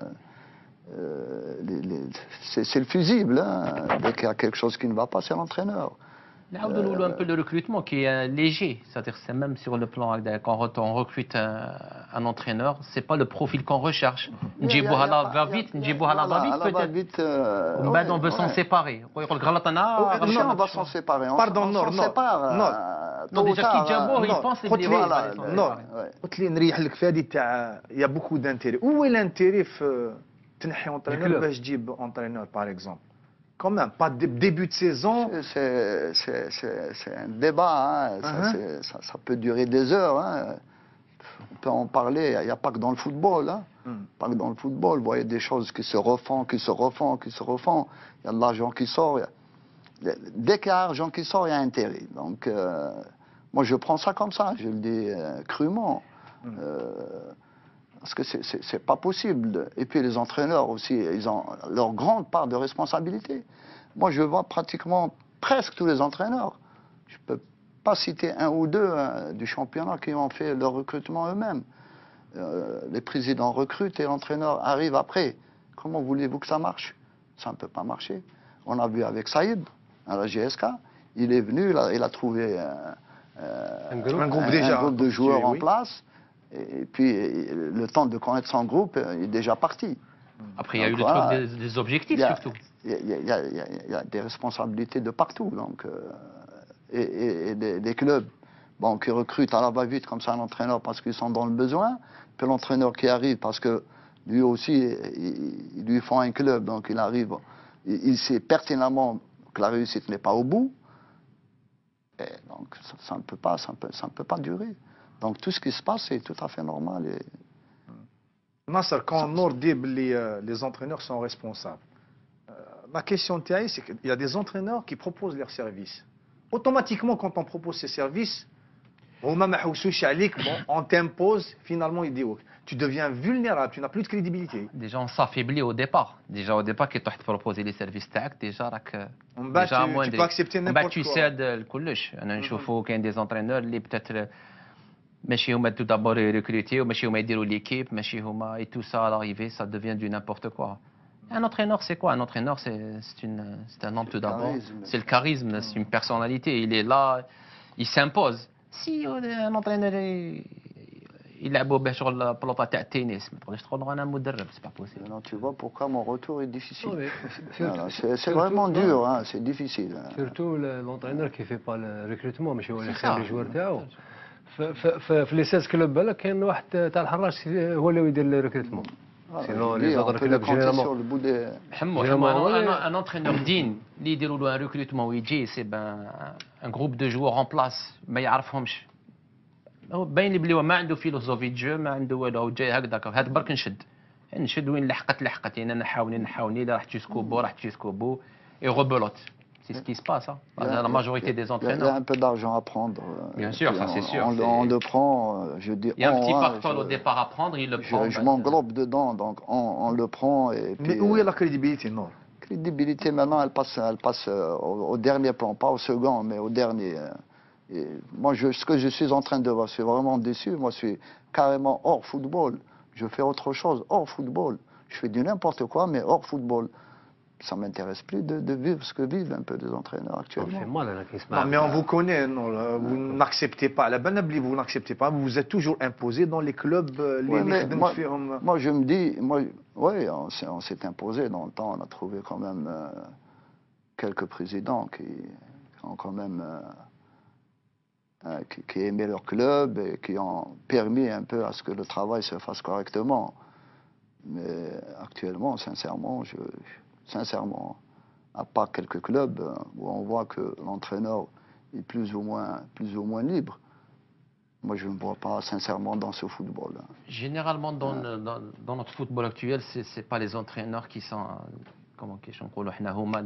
Euh, c'est le fusible. Hein. Dès qu'il y a quelque chose qui ne va pas, c'est l'entraîneur. نعاودوا نقولوا un peu le recrutement qui est léger, c'est-à-dire c'est même sur le plan quand on recrute un, un entraîneur, c'est pas le profil qu'on recherche. نجيبوها لا va vite, نجيبوها لا va vite peut-être. ومن بعد on veut s'en séparer. يقول غلط انا on va s'en séparer. Pardon, non, non. Non, déjà qui جابوه il pense قلت لي non. قلت لي نريح لك في هذه تاع il y a beaucoup d'intérêt. Où est l'intérêt في تنحي entraîneur باش تجيب entraîneur par exemple? Quand même, pas de début de saison. C'est un débat, hein. ça, uh-huh. ça, ça peut durer des heures. Hein. On peut en parler, il n'y a pas que dans le football. Hein. Mm. Pas que dans le football, vous voyez des choses qui se refont, qui se refont, qui se refont. Il y a de l'argent qui sort. A... Dès qu'il y a de l'argent qui sort, il y a intérêt. Donc, euh, moi, je prends ça comme ça, je le dis euh, crûment. Mm. Euh, Parce que c'est pas possible. Et puis les entraîneurs aussi, ils ont leur grande part de responsabilité. Moi, je vois pratiquement presque tous les entraîneurs. Je ne peux pas citer un ou deux hein, du championnat qui ont fait leur recrutement eux-mêmes. Euh, les présidents recrutent et l'entraîneur arrive après. Comment voulez-vous que ça marche? Ça ne peut pas marcher. On a vu avec Saïd, à la G S K, il est venu, il a, il a trouvé euh, un, groupe, un, groupe un, déjà, un groupe de joueurs oui. en place. Et puis, le temps de connaître son groupe, il est déjà parti. Après, il y a donc, eu le voilà, truc des, des objectifs, y a, surtout. Il y, y, y, y a des responsabilités de partout. Donc, euh, et, et, et des, des clubs bon, qui recrutent à la va-vite comme ça un entraîneur parce qu'ils sont dans le besoin. Puis l'entraîneur qui arrive parce que lui aussi, ils lui font un club. Donc, il arrive, il, il sait pertinemment que la réussite n'est pas au bout. Et donc, ça, ça ne peut pas, ça ne peut, ça ne peut pas durer. Donc tout ce qui se passe est tout à fait normal. Et... Nasser, quand Nour dit que les, euh, les entraîneurs sont responsables, euh, ma question c'est qu'il y a des entraîneurs qui proposent leurs services. Automatiquement, quand on propose ces services, bon, on t'impose finalement idéal. Tu deviens vulnérable, tu n'as plus de crédibilité. Déjà, on s'affaiblit au départ. Déjà, au départ, quand tu proposes les services tac, déjà, déjà tu, tu peux accepter n'importe quoi. Tu cèdes le couloche. On a un qu'il y a des entraîneurs qui peut-être... ماشي هما tout d'abord recrutés وماشي هما يديروا l'équipe ماشي هما et tout ça à l'arrivée ça devient du n'importe quoi. Un entraîneur c'est quoi? Un entraîneur c'est une c'est un homme tout d'abord, c'est le charisme, c'est une personnalité, il est là, il s'impose. Si un entraîneur يلعبوا به شغل البلوطه تاع التنس ما تقدرش تقول انا مدرب c'est pas possible. Non, tu vois pourquoi mon retour est difficile. Voilà, c'est vraiment dur, hein, c'est difficile. Surtout l'entraîneur qui fait pas le recrutement ماشي هو اللي يخلي الجوار تاعو. في لي سيز كلوب بالك كاين واحد تاع الحراش هو اللي يدير لي ريكروتمون سينو لي زوطر كلوب جينيرالمون حمو حمو ان انترينور دين اللي يديروا له ان ريكروتمون ويجي سي بان ان جروب دو جوور اون بلاس ما يعرفهمش باين لي بلي هو ما عنده فيلوزوفي جو ما عنده والو جاي هكذاك هاد برك نشد نشد وين لحقت لحقت يعني انا نحاولني نحاولني راح تشيسكو بو راح تشيسكو بو اي روبولوت. C'est ce qui se passe. Hein. La, la majorité des entraîneurs. Il y a un peu d'argent à prendre. Bien sûr, ça c'est sûr. On, on le prend, je dis. Il y a un on, petit hein, pactole au départ à prendre, il le je, prend. Je, je m'englobe dedans, donc on, on le prend. Et puis, mais où est la crédibilité, non? La crédibilité maintenant, elle passe, elle passe au, au dernier plan, pas au second, mais au dernier. Et moi, je, ce que je suis en train de voir, je suis vraiment déçu. Moi, je suis carrément hors football. Je fais autre chose hors football. Je fais du n'importe quoi, mais hors football. Ça ne m'intéresse plus de, de vivre ce que vivent un peu des entraîneurs actuellement. Non, non, mais on vous connaît, non, là, vous n'acceptez pas, la Banabli, vous n'acceptez pas, vous vous êtes toujours imposé dans les clubs, les, ouais, les moi, moi, je me dis, moi, oui, on s'est imposé dans le temps, on a trouvé quand même euh, quelques présidents qui, qui ont quand même euh, euh, qui, qui aimaient leur club et qui ont permis un peu à ce que le travail se fasse correctement. Mais actuellement, sincèrement, je... Sincèrement, à part quelques clubs où on voit que l'entraîneur est plus ou moins, plus ou moins libre, moi je ne me vois pas sincèrement dans ce football. Généralement, dans, ouais. dans, dans notre football actuel, ce n'est pas les entraîneurs qui sont, comment on dit,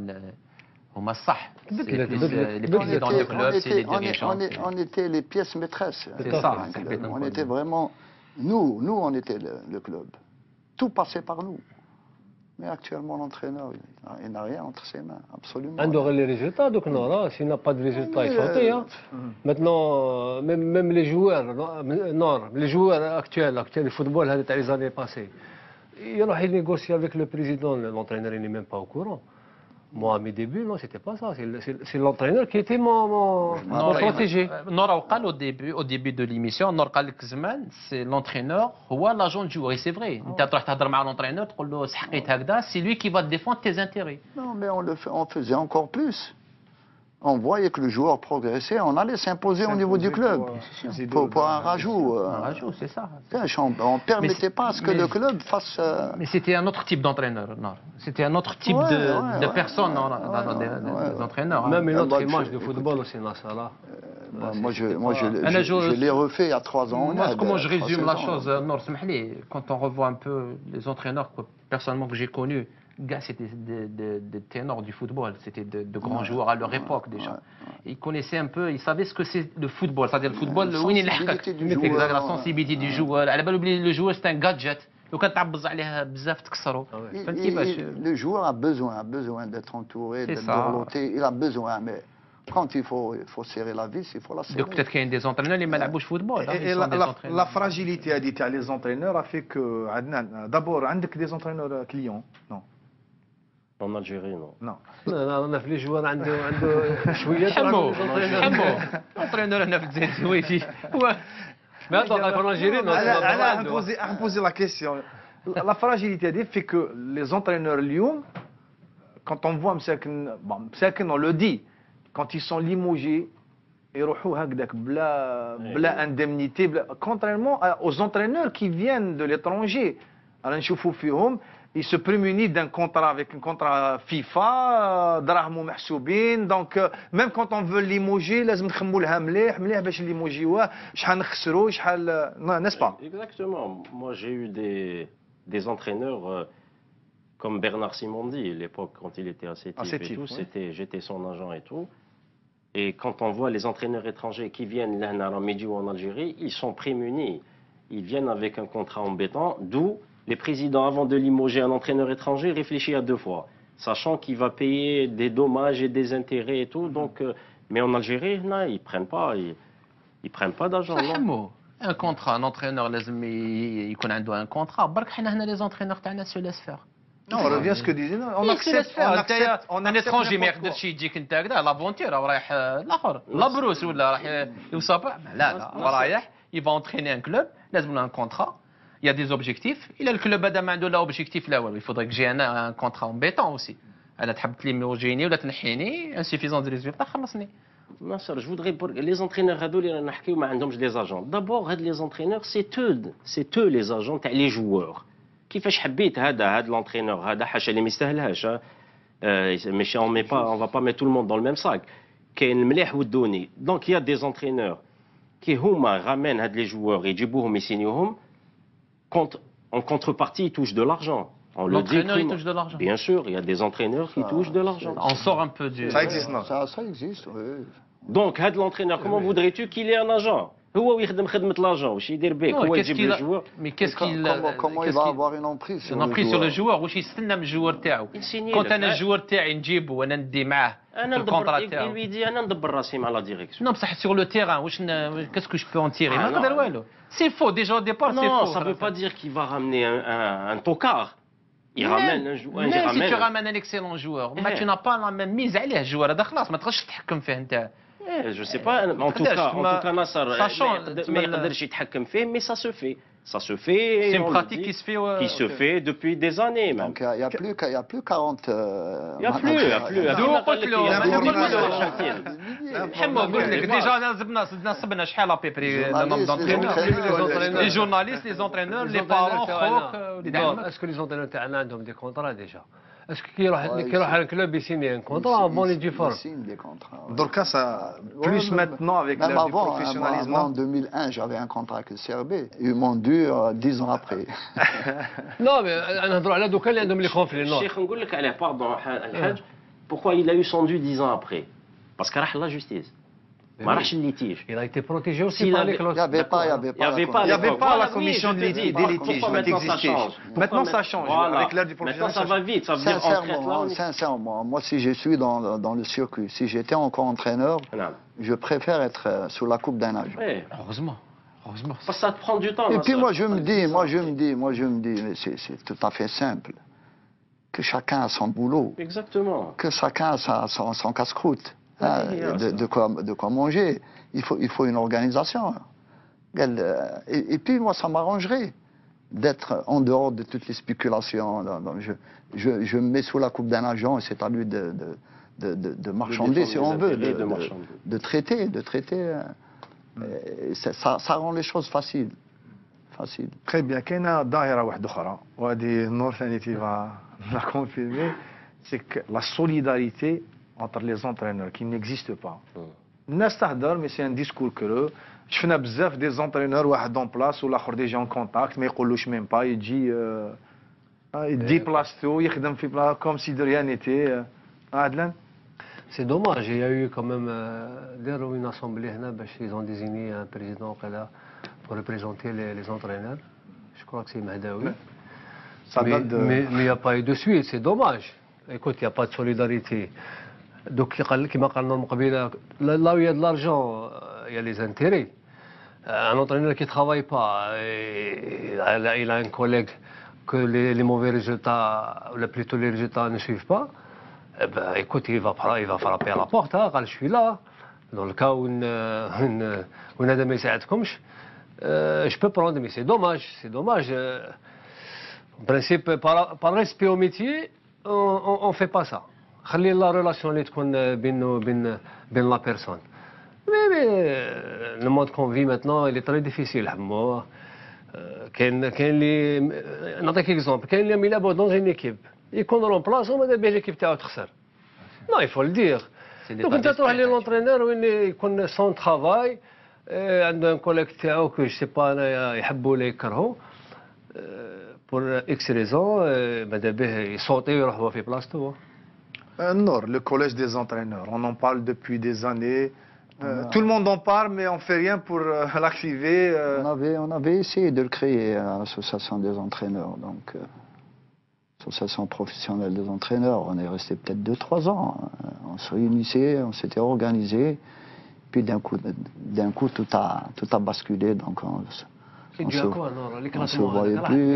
هما الصح. Les présidents du club, c'est les dirigeants. On était les pièces maîtresses. C'est ça. On était vraiment, nous, nous on était le, le club. Tout passait par nous. Mais actuellement, l'entraîneur, il n'a rien entre ses mains, absolument. Il a les résultats, donc non, s'il n'a pas de résultats, il faut dire. Maintenant, même, même les joueurs, non, les joueurs actuels, actuels du football, les années passées, il a négocié avec le président, l'entraîneur n'est même pas au courant. Moi, à mes débuts, non, c'était pas ça. C'est l'entraîneur qui était mon, mon, mon protégé. Nora قال au début, au début de l'émission, Nora قال لك زمان, c'est l'entraîneur, هو l'agent du joueur. Et c'est vrai. انت تروح تهضر مع l'entraîneur, تقول له سحقيت هكذا, c'est lui qui va défendre tes intérêts. Non, mais on le fait, on faisait encore plus. on voyait que le joueur progressait, on allait s'imposer au niveau du club. Pour, pour un rajout. Un rajout, c'est ça. On ne permettait pas à ce que mais, le club fasse... Euh... Mais c'était un autre type d'entraîneur, non. C'était un autre type ouais, de, ouais, de ouais, personne, ouais, dans, ouais, dans, des, ouais, des entraîneurs. Même une autre hein. image de football aussi, Nasser, là. Bah, moi, je, moi, je, pas... je, je, je l'ai refait il y a trois ans. Moi, a, comment je résume la ans, chose, Nour Smahli, quand on revoit un peu les entraîneurs, quoi, personnellement, que j'ai connus, gars, c'était des de, de ténors du football, c'était de, de grands ouais, joueurs à leur ouais, époque déjà. Ouais, ouais. Ils connaissaient un peu, ils savaient ce que c'est le football, c'est-à-dire le football, le win il la sensibilité du joueur. À la balle, le joueur, c'est un gadget. Le joueur a besoin, a besoin d'être entouré, d'être dorloté, il a besoin, mais quand il faut, il faut serrer la vis, il faut la serrer. Donc peut-être qu'il y a des entraîneurs qui ne jouent football. Et, et la, la, la fragilité des entraîneurs a fait que, d'abord, il y a des entraîneurs clients, non. En Algérie, non. Non. On a fait les joueurs عنده عنده شويه حمو حمو entraîneur انا في الجزائر ويجي mais attends en Algérie non. Elle a posé la question. La fragilité fait que les entraîneurs Lyon, quand on voit Msaken, bon Msaken on le dit, quand ils sont limogés يروحوا هكذاك بلا بلا indemnité, contrairement aux entraîneurs qui viennent de l'étranger. Alors نشوفوا فيهم il se prémunit d'un contrat avec un contrat FIFA, دراهمو محسوبين, donc même quand on veut limoger, لازم نخموا لها مليح مليح باش نليموجيوه, شحال نخسروا شحال, n'est-ce pas? Exactement. Moi j'ai eu des des entraîneurs euh, comme Bernard Simondi, à l'époque quand il était à Sétif et tout, c'était j'étais son agent et tout. Et quand on voit les entraîneurs étrangers qui viennent là en Algérie, ils sont prémunis. Ils viennent avec un contrat embêtant, d'où les présidents, avant de limoger un entraîneur étranger, réfléchissent à deux fois, sachant qu'il va payer des dommages et des intérêts et tout. Donc, euh, mais en Algérie, non, ils prennent pas, ils, ils prennent pas d'argent. Un contrat, un entraîneur, il connaît un contrat. Les entraîneurs, se laissent faire. Non, on revient à ce que disait. On accepte, on accepte, on un étranger ما يقدرش يجيك انت هكذا لافونتير رايح الاخر لابروس ولا راح يوصل لا لا رايح il va entraîner un club لازم له un contrat. Il y a des objectifs. Il a le club هذا ما عنده لا objectif لا والو. Il faudrait que j'ai un, un contrat embêtant aussi. انا تحب تليموجيني ولا تنحيني insuffisance de résultats خلصني. Nasser, je voudrais pour les entraîneurs هذول اللي نحكيو ما عندهمش des agents. D'abord هاد les entraîneurs c'est eux c'est eux les agents تاع les joueurs. كيفاش حبيت هذا هذا l'entraîneur هذا حاشا اللي ما يستاهلهاش. ماشي on met pas on va pas mettre tout le monde dans le même sac. كاين المليح والدوني. Donc il y a des entraîneurs qui هما ramènent هاد les joueurs يجيبوهم يسينيوهم. En contrepartie, ils touchent de l'argent. L'entraîneur, il touche de l'argent. Bien sûr, il y a des entraîneurs qui ça, touchent de l'argent. On sort un peu du... Ça existe, non? Ça, ça existe, oui. Donc, l'entraîneur, comment oui. voudrais-tu qu'il ait un agent? هو يخدم خدمة l'argent, واش يدير بك هو يجيب le joueur. Mais qu'est-ce qu'il comment, comment il va avoir une emprise sur une emprise sur le joueur واش يستنى من الجوار تاعو كنت انا الجوار تاعي نجيبه وانا ندي معاه انا ندبر lui dit انا ندبر راسي مع لا ديريكسيون. Non بصح sur le terrain واش qu'est-ce que je peux en tirer ما نقدر والو. C'est faux déjà au départ c'est faux. Non, ça veut pas dire qu'il va ramener un un, un tocard. Il même, ramène un joueur. Même si tu ramènes un excellent joueur, eh. mais tu n'as pas la même mise عليه الجوار هذا خلاص ما تقدرش تحكم فيه انت. Je sais pas, en tout cas, en tout cas, Nasser, mais il يتحكم فيه, mais ça se fait. Ça se fait. C'est une pratique qui se fait. Qui se fait depuis des années même. Donc il n'y a plus, il y a plus quarante. Il n'y a plus, il n'y a plus. Déjà, نصبنا شحال ابيبري les journalistes, les entraîneurs, les parents. Est-ce que les entraîneurs تاعنا عندهم des contrats déjà? Est-ce qu'il y a un club qui signe un contrat avant les du fort? Ils signent des contrats. Donc ça, plus maintenant avec le professionnalisme. En deux mille un, j'avais un contrat avec le C R B. Ils m'ont dû dix ans après. Non, mais أنا نهضروا على دوكا اللي عندهم les conflits. Non. Cheikh نقول لك عليه pardon الحاج. Pourquoi il a eu son dû dix ans après? Parce qu'il راح la justice. ما راحش الليتيج. Il a été protégé aussi par les clauses. Il n'y avait pas, il n'y avait pas, il n'y avait pas la commission des litiges. Maintenant ça change. Avec l'ère du professionnalisme. Maintenant ça va vite. Ça veut dire sincèrement, sincèrement, moi si je suis dans, dans le circuit, si j'étais encore entraîneur, je préfère être sous la coupe d'un âge. Heureusement. Heureusement. Parce que ça te prend du temps. Et puis moi je me dis, moi je me dis, moi je me dis, c'est tout à fait simple, que chacun a son boulot. Exactement. Que chacun a sa, son, son casse-croûte. Ah, de, de, quoi, de quoi manger. Il faut, il faut une organisation. Et, et puis, moi, ça m'arrangerait d'être en dehors de toutes les spéculations. Donc, je, je, je me mets sous la coupe d'un agent et c'est à lui de, de, de, de, de marchander, si on veut, de, de, de, de traiter, de traiter. Mm. Ça, ça, ça rend les choses faciles. Facile. Très bien. Il y a une ظاهرة أخرى وهذه نور ثاني qui va la confirmer, c'est que la solidarité entre les entraîneurs qui n'existe pas. الناس تهدر mais c'est un discours creux. شفنا بزاف des entraîneurs واحد en place والاخر déjà en contact ما يقولوش même pas يجي يدي بلاصتو يخدم في بلاصه comme si de rien n'était. عادلان. C'est dommage, il y a eu quand même euh, une assemblée هنا باش ils ont désigné un président là pour représenter les, les entraîneurs. Je crois que c'est Mahdaoui. Ça mais date de... mais il n'y a pas eu de suite, c'est dommage. Écoute, il n'y a pas de solidarité. Donc, comme là où il y a de l'argent, il y a les intérêts. Un entraîneur qui ne travaille pas, et il a un collègue que les, les mauvais résultats, ou plutôt les résultats ne suivent pas, eh ben, écoute, il va, il va frapper à la porte, hein, je suis là. Dans le cas où on a des messages comme je, je peux prendre, mais c'est dommage, c'est dommage. En principe, par, par respect au métier, on ne fait pas ça. خلي la relation اللي تكون بين بين بين la personne. Mais, mais le monde qu'on vit maintenant, il est très difficile. حمو كاين كاين اللي نعطيك اكزومبل كاين اللي يلعبوا dans une équipe يكون رومبلاس وماذا بيه ليكيب تاعو تخسر. Non, il faut le dire. Donc انت تروح للونترينور وين يكون سون ترافاي عنده ان كوليك تاعو كو جو سي با انايا يحبوا ولا يكرهوا pour X raisons ماذا به يصوتي ويروح هو في بلاصتو. Nord, le collège des entraîneurs, on en parle depuis des années. Euh, tout le monde en parle, mais on ne fait rien pour euh, l'activer. Euh... On, avait, on avait essayé de le créer à l'association des entraîneurs, donc euh, l'association professionnelle des entraîneurs. On est resté peut-être deux trois ans. On se réunissait, on s'était organisé, puis d'un coup, d'un coup tout a tout a basculé, donc on, on se, on se voyait plus.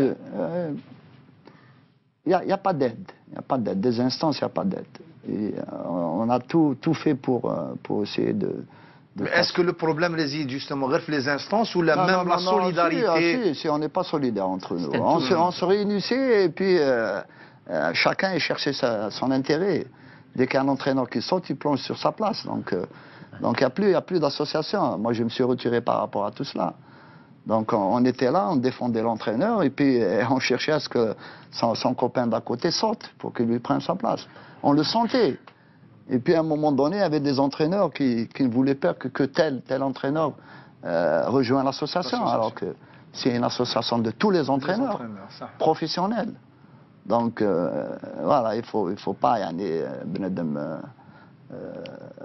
Il n'y a, a pas d'aide, il n'y a pas d'aide. Des instances, il n'y a pas d'aide. Et on a tout, tout fait pour, pour essayer de... de Mais est-ce que le problème réside justement dans les instances ou la, non, même non, la non, solidarité si, si, si, on n'est pas solidaire entre nous. On se, on se réunissait et puis euh, euh, chacun cherchait sa, son intérêt. Dès qu'il y a un entraîneur qui saute, il plonge sur sa place. Donc euh, donc il n'y a plus, il y a plus d'association. Moi, je me suis retiré par rapport à tout cela. Donc on était là, on défendait l'entraîneur et puis on cherchait à ce que son, son copain d'à côté saute pour qu'il lui prenne sa place. On le sentait. Et puis à un moment donné, il y avait des entraîneurs qui, qui ne voulaient pas que, que tel, tel entraîneur euh, rejoigne l'association, alors que c'est une association de tous les entraîneurs, les entraîneurs professionnels. Donc euh, voilà, il ne faut, il faut pas y aller. Euh, euh,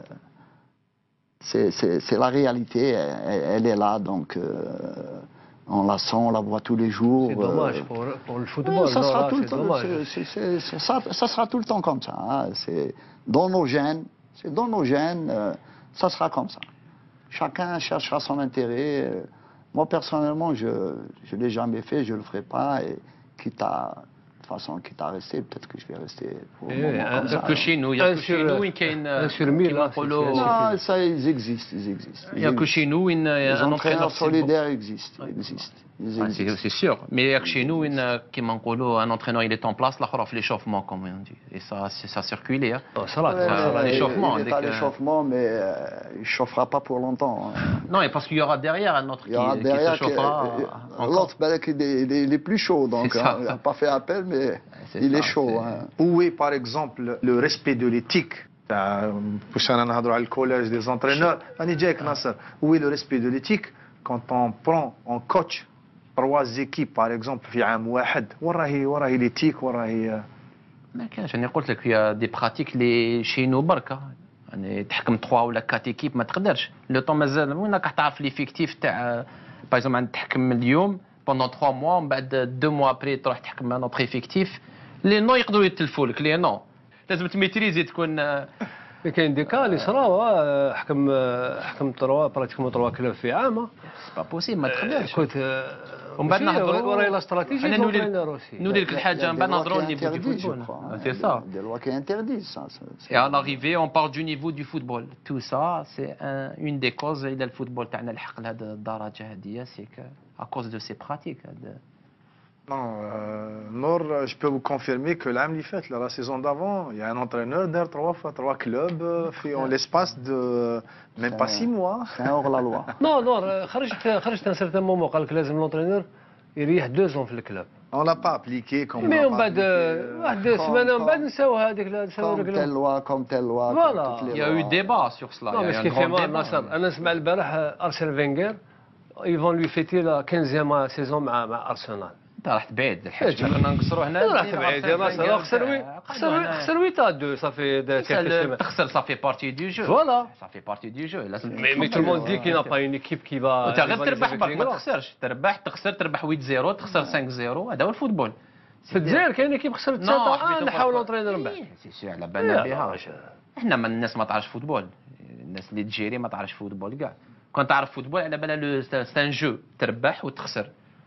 C'est la réalité, elle, elle est là, donc euh, on la sent, on la voit tous les jours. C'est dommage euh, pour, pour le football. Oui, ça, non, sera là, tout le temps, c est, c est, c est, ça, ça sera tout le temps comme ça. Hein. C'est dans nos gènes, c'est dans nos gènes, euh, ça sera comme ça. Chacun cherchera son intérêt. Moi, personnellement, je ne l'ai jamais fait, je ne le ferai pas. Et quitte à... De toute façon, quitte à rester, peut-être que je vais rester pour le moment comme ça. Que chez nous, il y a que chez nous, il y a Non, ça, ils existent, ils existent. Il y a que chez nous, un entraîneur solidaire existe, existe. C'est sûr, mais il y a que chez nous, un entraîneur il est en place, l'autre fait l'échauffement, comme on dit. Et ça, ça circule. Hein. Oh, ça va, l'échauffement. Il est à l'échauffement, mais euh, il ne chauffera pas pour longtemps. Hein. Non, et parce qu'il y aura derrière un autre qui, derrière qui se chauffera. L'autre, ben, il, il est plus chaud, donc hein, il n'a pas fait appel, mais il ça, est chaud. Est... Hein. Où est, par exemple, le respect de l'éthique? Le collège des entraîneurs. Où est le respect de l'éthique quand on prend, on coach trois équipes, par exemple, في عام واحد وراهي وراهي l'éthique وراهي. ما كانش انا قلت لك il y a des pratiques اللي chez nous بركه يعني تحكم ثلاثة ولا أربعة ايكيب ما تقدرش لو طون مازال وينك تعرف ليفيكتيف تاع باغ اكزومبل تحكم اليوم pendant trois mois ومن بعد deux mois après تروح تحكم ان اوتر افيكتيف لي نو يقدروا يتلفوا لك لي نو لازم تميتريزي تكون. كاين دي كا اللي صراو حكم حكم تروا براتيكمون تروا كلوب في عام سي با بوسيبل ما تقدرش. ومن بعد نهضروا وراي لا استراتيجي انا نولي نولي لك الحاجه من بعد نهضروا نيفو دو فوتبول سي سا des lois qui interdisent ça. Et à l'arrivée on parle du niveau du football. Tout ça c'est un, une des causes الى الفوتبول تاعنا لحق لهذه الدرجه هذه c'est que à cause de ces pratiques. Non, euh, Nor, je peux vous confirmer que l'année اللي فاتت, la saison d'avant, il y a un entraîneur d'air trois fois trois clubs fait en l'espace de même pas six mois. C'est hors la loi. نو نور خرجت خرجت ان سيرتان مومون قال لك لازم لونترينور يريح دو زون في الكلوب. On l'a pas appliqué comme مي on من l'a بعد pas واحد Comme- سمانه من بعد comme- نساو هذيك نساو Comme telle هذيك. loi, comme telle loi. Voilà. comme toutes les Il y a eu lois. débat sur cela. Non Il y mais a ce eu qui un fait grand mal débat. ناصر انا نسمع البارح ارسنال فينغر ils vont lui fêter la quinzième saison مع مع ارسنال. انت راح تبعد الحاج خلينا نقصروا هنا. راح تبعد يا ناصر خسر وي خسر خسر وي تا دو صافي كيلكو تخسر صافي بارتي دو جو. فوالا. صافي بارتي دو جو لازم. مي مي تو الموند دي كي نا با اون ايكيب كي با. انت غير تربح برك ما تخسرش تربح تخسر تربح ثمانية صفر تخسر خمسة صفر هذا هو الفوتبول. في الجزائر كاين ايكيب خسرت ثلاثة نحاول نونترينور من بعد. سي سي على بالنا بها. احنا ما الناس ما تعرفش فوتبول. الناس اللي تجيري ما تعرفش فوتبول كاع. كون تعرف فوتبول على بالها سي ان جو تربح وتخسر.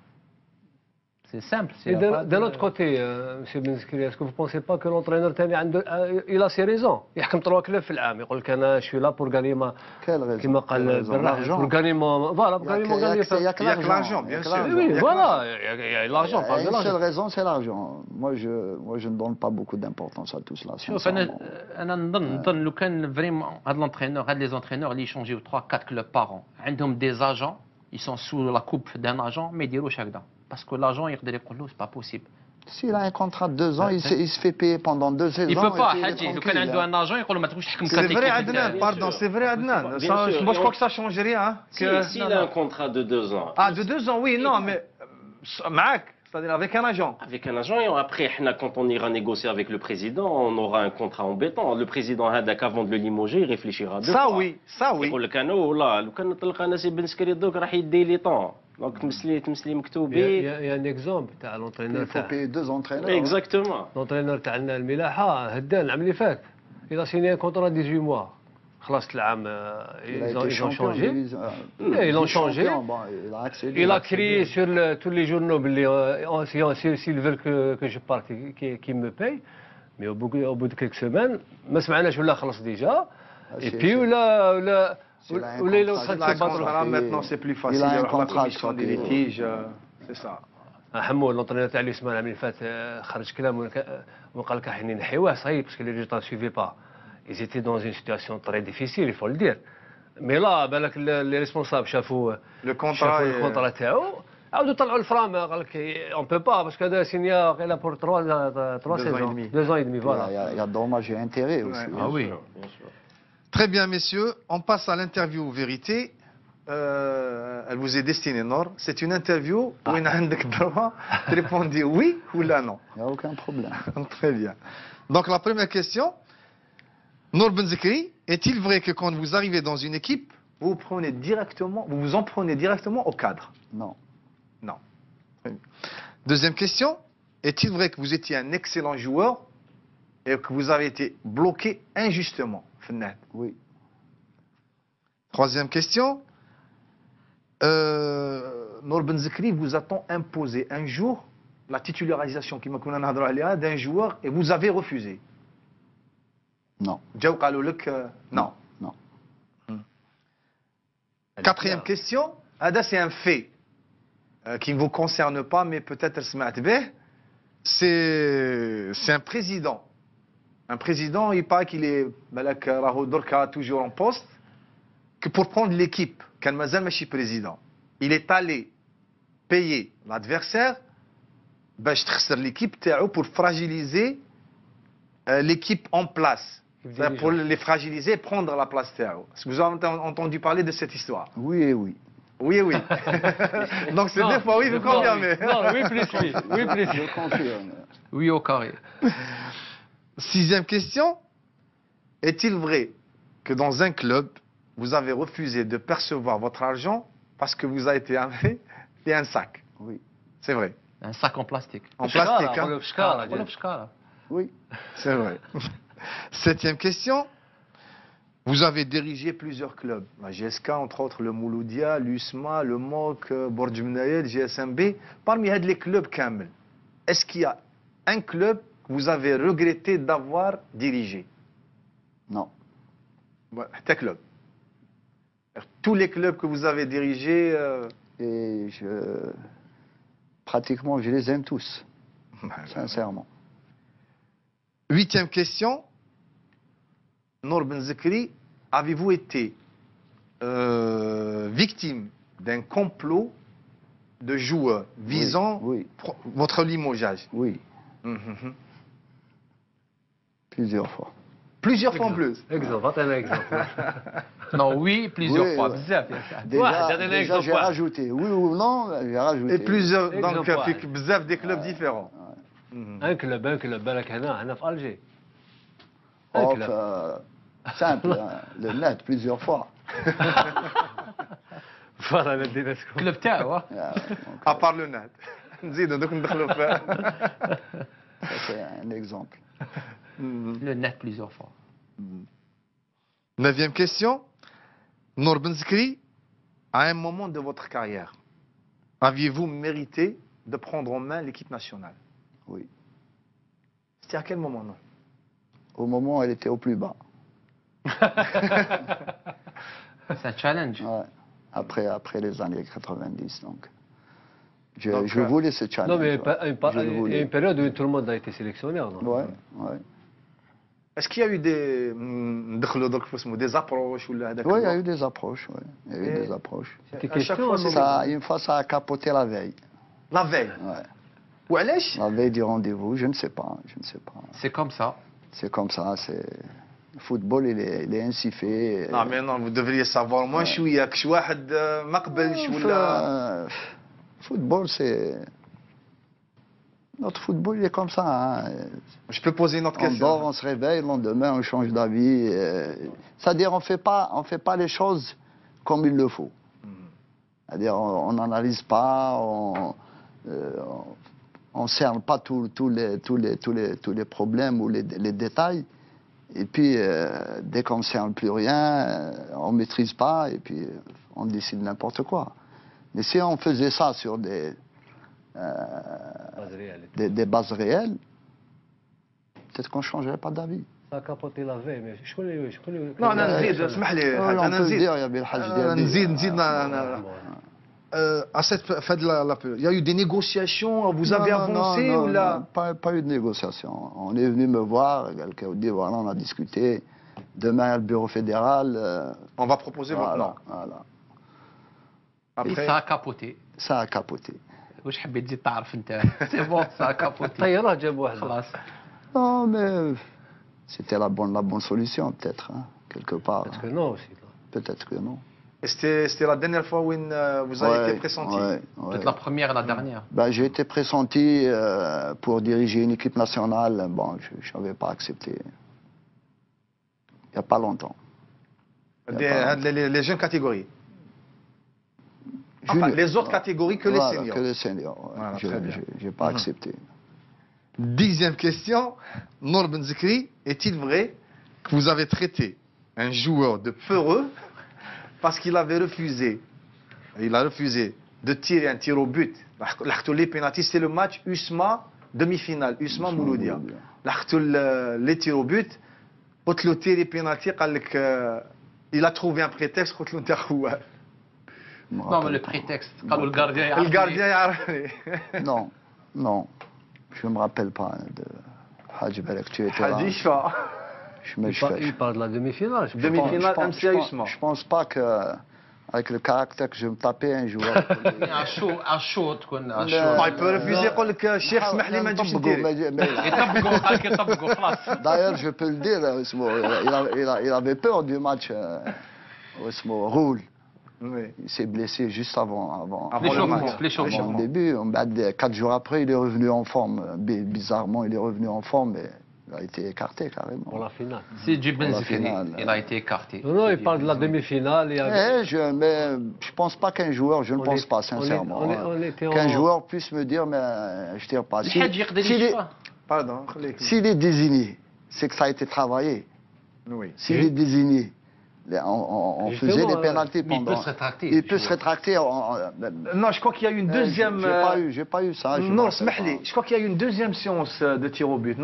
C'est simple. Et d'un autre côté, euh, M. Benzkri, est-ce que vous ne pensez pas que l'entraîneur Tani il a ses raisons? Il y a trois clubs في العام يقول لك أنا je suis là pour gagner ma Quelle raison? كما قال بالراحة pour gagner mon voilà pour gagner mon Il gagner. n'y a que l'argent, bien sûr. Oui, voilà, il y a l'argent, Il y pas a de une seule l'argent. raison, c'est l'argent. Moi je, moi, je ne donne pas beaucoup d'importance à tout cela. شوف انا انا نظن نظن لو كان فريمون هاد لونترينور هاد لي زونترينور اللي يشونجيو trois quatre clubs par an عندهم دي اجون ils sont sous la coupe d'un agent ما يديروش هكذا باسكو لاجون يقدر يقول له سي با بوسيبل. S'il a un contrat de deux ans, il se, il se fait payer pendant deux saisons. Il peut et pas puis il est حاجي لو كان tranquille, عنده hein. ان اجون يقول له ما تقولش تحكم C'est vrai, Adnan, pardon, c'est vrai, Adnan. Bien Ça, sûr. moi, je crois que ça ne change rien. Hein, Si, que- s'il a un contrat de deux ans. Ah, de deux ans, oui, non, mais. euh, Mac, c'est-à-dire avec un agent. Avec un agent, et après, quand on ira négocier avec le président, on aura un contrat embêtant. Le président, Hadak, avant de le limoger, il réfléchira deux Ça, fois. oui, ça, oui. يقول لك انا ولا لو كان نطلق انا سي بن سكري دوك راح يدي لي طون دونك تمثلي تمثلي Il y a- مكتوبي. il y a un exemple تاع Il l'entraîneur faut تاع payer deux entraîneurs. اكزاكتومون. l'entraîneur تاعنا الملاحة هدان العام اللي فات. Il a signé un contrat de dix-huit mois. خلاص العام Il a ils ont été ils ont champion. changé. division- Et ils l'ont changé. champion, bon, il a accédé. Il a crié sur le- tous les journaux باللي euh, si- si- s'ils veulent que, que je parte, qu'ils qu'ils me payent. Mais au bout, au bout de quelques semaines, ما سمعناش ولا خلص déjà. Et c'est- puis c'est- ولا ولا S'il a un ولا il est en contrat, train de La se battre. contrat, maintenant, c'est plus facile. Il a un Il y aura la contrat, commission je des crois que- litiges, euh, c'est ça. حمو لونترينور تاع الاسمان العام اللي فات آه، خرج كلام ونك- وقال لك حين نحيوه صحيح باسكو لي ريزولتا سويفي با. Ils étaient dans une situation très difficile, il faut le dire. Mais là, بالك les responsables شافوا Le contrat شافوا est- الكونترا تاعو عاودوا طلعوا الفرام قال لك on peut pas parce que هذا سينيا قيلا pour trois trois Deux ans et saisons, demi. deux ans et demi, Il y a- voilà. il y a- il y a dommage et intérêt aussi. Ouais. Ah oui. bien sûr. Très bien, messieurs. On passe à l'interview vérité. Euh, elle vous est destinée, Nord. C'est une interview où il y a un droit de répondre oui ou là non. Il n'y a aucun problème. Très bien. Donc la première question, Nour Benzkri, est-il vrai que quand vous arrivez dans une équipe, vous vous prenez directement, vous vous en prenez directement au cadre? Non. Non. Très bien. Deuxième question, est-il vrai que vous étiez un excellent joueur et que vous avez été bloqué injustement? Fenêtre. Oui. Troisième question, euh, Nour Benzkri vous a-t-on imposé un jour la titularisation qui m'a d'un joueur et vous avez refusé? Non. جاو قالوا لك euh, non. Non. Quatrième question, Ada c'est un fait euh, qui ne vous concerne pas, mais peut-être سمعت به. C'est c'est un président. Un président, il paraît qu'il est بالك راهو دركا toujours en poste que pour prendre l'équipe كان مازال ماشي président. Il est allé payer l'adversaire باش تخسر l'équipe تاعو pour fragiliser euh, l'équipe en place. C'est-à-dire pour les fragiliser et prendre la place تاعو. Est-ce que vous avez entendu parler de cette histoire? Oui et oui. Oui, oui. Donc c'est Non, deux fois oui, vous non, confirmez. Non, oui, plus oui, oui, plus Je confirme. Oui au carré. Sixième question. Est-il vrai que dans un club, vous avez refusé de percevoir votre argent parce que vous avez été amené et un sac? Oui. C'est vrai. Un sac en plastique. En plastique. ولا Hein? في شكارة ولا في شكارة. Oui. C'est vrai. Septième question. Vous avez dirigé plusieurs clubs. La G S K, entre autres, le Mouloudia, l'U S M A, le M O C, Borj Mnaïd, G S M B. Parmi les clubs Kamel, est-ce qu'il y a un club que vous avez regretté d'avoir dirigé? Non. Ouais, tes clubs. Tous les clubs que vous avez dirigés. euh, Et je pratiquement, je les aime tous, sincèrement. Huitième question. Nour Benzekri, avez-vous été euh, victime d'un complot de joueurs visant oui, oui. votre limogeage? Oui. Mm-hmm. Plusieurs fois. Plusieurs fois en plus. Exemple, un exemple. Non, oui, plusieurs Oui, fois. ouais. Bzaf, ya Saad. Déjà, Ouais, donne un déjà j'ai exemple. rajouté. Oui ou non, j'ai rajouté. Et plusieurs, Exemple, donc, ouais. avec bzaf des clubs différents. Un club, un club, بالك هنا هنا في ألجي. Un Oh, club. euh, simple, hein, le net, plusieurs fois. Voilà le dynasco. الكلوب تاعو. Yeah, donc, À part le net. نزيدو دوك ندخلوا في ça, c'est un exemple. Le net plusieurs fois. Neuvième question. Nour Benzekri, à un moment de votre carrière, aviez-vous mérité de prendre en main l'équipe nationale? Oui. C'était à quel moment, non? Au moment où elle était au plus bas. C'est un challenge. Ouais. Après, après les années quatre-vingt-dix, donc. Je, Donc, je euh, voulais ce challenge. Non, mais ouais. pas- une, pa- Je le il y a voulais. une période où tout le monde a été sélectionneur. Non Ouais, ouais. Est-ce qu'il y a eu des ندخلوا donc في اسمه des approches ولا هذاك Oui, il y a الوقت؟ eu des approches. Ouais. Il y a eu Et- des approches. C'était À chaque question, fois, non? c'est Ça, une fois, ça a capoté la veille. la veille. Ouais. وعلاش؟ La veille du rendez-vous, je ne sais pas. Je ne sais pas. C'est comme ça. C'est comme ça. C'est le football, il est, il est ainsi fait. Non mais non, vous devriez savoir moins شويه كش واحد ما قبلش ولا Enfin, football, c'est notre football, il est comme ça. Hein. Je peux poser une autre On question. dort, on se réveille, le lendemain, on change d'avis. euh, C'est-à-dire, on fait pas, on fait pas les choses comme il le faut. C'est-à-dire, on n'analyse pas, on, euh, on cerne pas tous tous les, tous les, tous les, tous les problèmes ou les, les détails. Et puis, euh, dès qu'on ne cerne plus rien, euh, on ne maîtrise pas et puis euh, on décide n'importe quoi. Mais si on faisait ça sur des, Base réelle. des, des bases réelles, peut-être qu'on ne changerait pas d'avis. Ça a capoté la veille, mais je connais, je connais. Non, انا نزيد اسمح لي On انا peut le نزيد dire, il y avait le Hajj أنا Diaby. نزيد نزيد نا- نا- Euh, à cette fin de la, la période, il y a eu des négociations, vous avez Non, non, avancé non, ou non, là non, pas, pas eu de négociation. On est venu me voir, quelqu'un a dit voilà, on a discuté. Demain, le bureau fédéral. euh, On va proposer votre voilà, nom. voilà. Et Après, ça a capoté. Ça a capoté. واش حبيت تزيد تعرف انت؟ C'est bon, ça a capoté. طيارات جابوا واحد. خلاص. Non, mais c'était la bonne, la bonne solution, peut-être, hein, quelque part. Parce que non aussi. là. Peut-être que non. c'était c'était la dernière fois où euh, vous avez Ouais, été pressenti. ouais, ouais. Peut-être la première et la dernière. Ben, j'ai été pressenti euh, pour diriger une équipe nationale. Bon, je n'avais pas accepté. Il n'y a pas longtemps. Des- pas- les, les- les jeunes catégories. Enfin, Junior. les autres catégories que les Voilà, seniors. Que les seniors. ouais. Voilà, je très bien. n'ai pas Mhm. accepté. Dixième question. Nour Benzekri, est-il vrai que vous avez traité un joueur de peureux parce qu'il avait refusé, il a refusé de tirer un tir au but. Les pénaltys, c'est le match U S M A demi-finale, U S M A Mouloudia. Les tirs au but, quand le tir est pénalty, il a trouvé un prétexte contre le terroir. Je me Non, mais rappelle le pas. prétexte. قالوا الجارديان Le يعرفني. gardien يعرفني. Non, non. Je ne me rappelle pas de Hadj Balek, tu étais là. Hadi Shfa. Je me Il, par- il parle de la demi-finale. je Demi- pense. Demi-finale, je pense- M C A je U pense- S M A. Je pense pas que, avec le caractère que je me tapais un joueur. Un chaud, un chaud تكون un لا. chaud. ما يبقى ريفيزي يقول لك الشيخ اسمح لي ما نجيبش نطبقوا- نديري. mais- mais- يطبقوا قالك يطبقوا خلاص. D'ailleurs, je peux le dire, Osmo, il, a- il a- il avait peur du match euh, Osmo Roule. Oui. Il s'est blessé juste avant, avant, Avant le L'échauffement, match. l'échauffement. avant le début. Bah, des- Quatre jours après, il est revenu en forme. Bi- Bizarrement, il est revenu en forme, mais il a été écarté carrément. Pour la finale. C'est du Pour la Benzekri. finale. Il a été écarté. Non, non, il parle de la demi-finale. et avec- Eh, je, mais je pense pas qu'un joueur, je ne On pense est- pas on est- sincèrement, on est- hein, on était qu'un en- joueur puisse me dire, mais euh, je tire pas. Si- الحاج يقدر S'il est, يشفى. Pardon. خليك. s'il est désigné, c'est que ça a été travaillé. Oui. S'il Oui. est désigné, les- on, on- on Justement, faisait les euh, pénaltys Mais il pendant. peut se rétracter. Il peut se rétracter. en- en- euh, Non, je crois qu'il y a eu une euh, deuxième. J'ai pas euh, eu, j'ai pas eu ça. je me Non, rappelle اسمح لي. pas. Je crois qu'il y a eu une deuxième séance euh, de tir au but, non?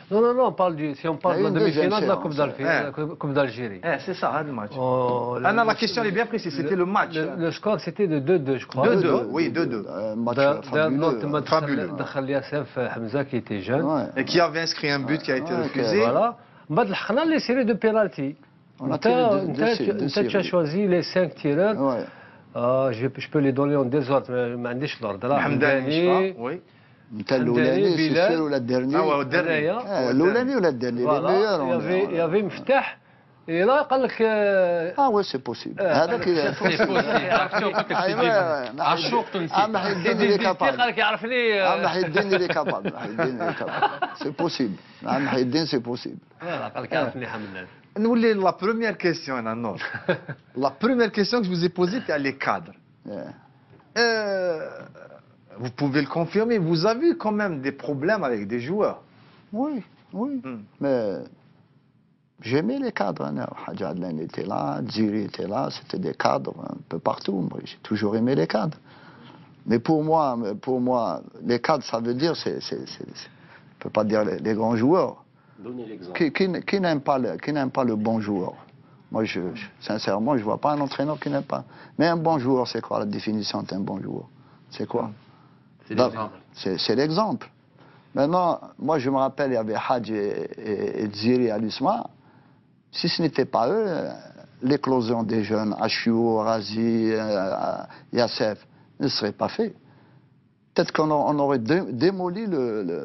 Non, non, non, on parle du, si on parle Il y de a la une deuxième demi-finale de la séance, Coupe d'Algérie. ouais. la Coupe d'Algérie. Eh, c'est ça, hein, le match. Oh, Ah non, le- la question elle est bien précise, c'était le match. Le, le score, c'était de deux deux, je crois. deux deux, oui, deux deux. Un match D'un- d'un fabuleux. autre hein. match, Fabuleux. دخل Yassef Hamza qui était jeune. Ouais. Et qui avait inscrit un but qui a été Ouais, refusé. Voilà. بعد لحقنا les séries de penalty. On a انت tiré deux- انت deux sé- deux انت tu as séries. choisi les cinq tireurs. Ouais. آه je je peux les donner en désordre mais ما عنديش l'ordre. là Hamdani, je Hamdani, crois, oui. انت الاولاني Hamdani, سي Bilal. سير ولا الدرني؟ Ah ouais, au dernier. هنايا. آه، الاولاني ولا الدرني؟ لي Voilà. ميور Il y avait il y avait مفتاح. Et là قال لك آه، اه وي سي بوسيبل هذاك سي بوسيبل عرفتي كنت تجيب عشوق تونسي عم محي الدين اللي قال كابابل لك يعرفني عم آه، محي الدين اللي كابابل محي الدين اللي كابابل سي بوسيبل عم محي الدين سي بوسيبل voilà, قال لك يعرفني حمدان. Nous, les- la première question, Anna, la première question que je vous ai posée, c'était les cadres. Euh, vous pouvez le confirmer, vous avez eu quand même des problèmes avec des joueurs. Oui, oui. Hmm. Mais j'aimais les cadres. Hein. Hadj Adlan était là, Dziri était là, c'était des cadres un peu partout. Moi, j'ai toujours aimé les cadres. Mais pour moi, pour moi, les cadres, ça veut dire, c'est, c'est, c'est, c'est- on ne peut pas dire les, les grands joueurs. Donnez l'exemple. Qui, qui, qui n'aime pas le, qui n'aime pas le bon joueur? Moi, je, je- sincèrement, je ne vois pas un entraîneur qui n'aime pas. Mais un bon joueur, c'est quoi la définition d'un bon joueur? C'est quoi? C'est Donc, l'exemple. C'est c'est l'exemple. Maintenant, moi, je me rappelle, il y avait Hadj et, et, et Dziri à l'U S M A. Si ce n'était pas eux, euh, l'éclosion des jeunes, Achiou, Razi, euh, Yassef, ne serait pas fait. Peut-être qu'on a- on aurait dé- démoli le, le,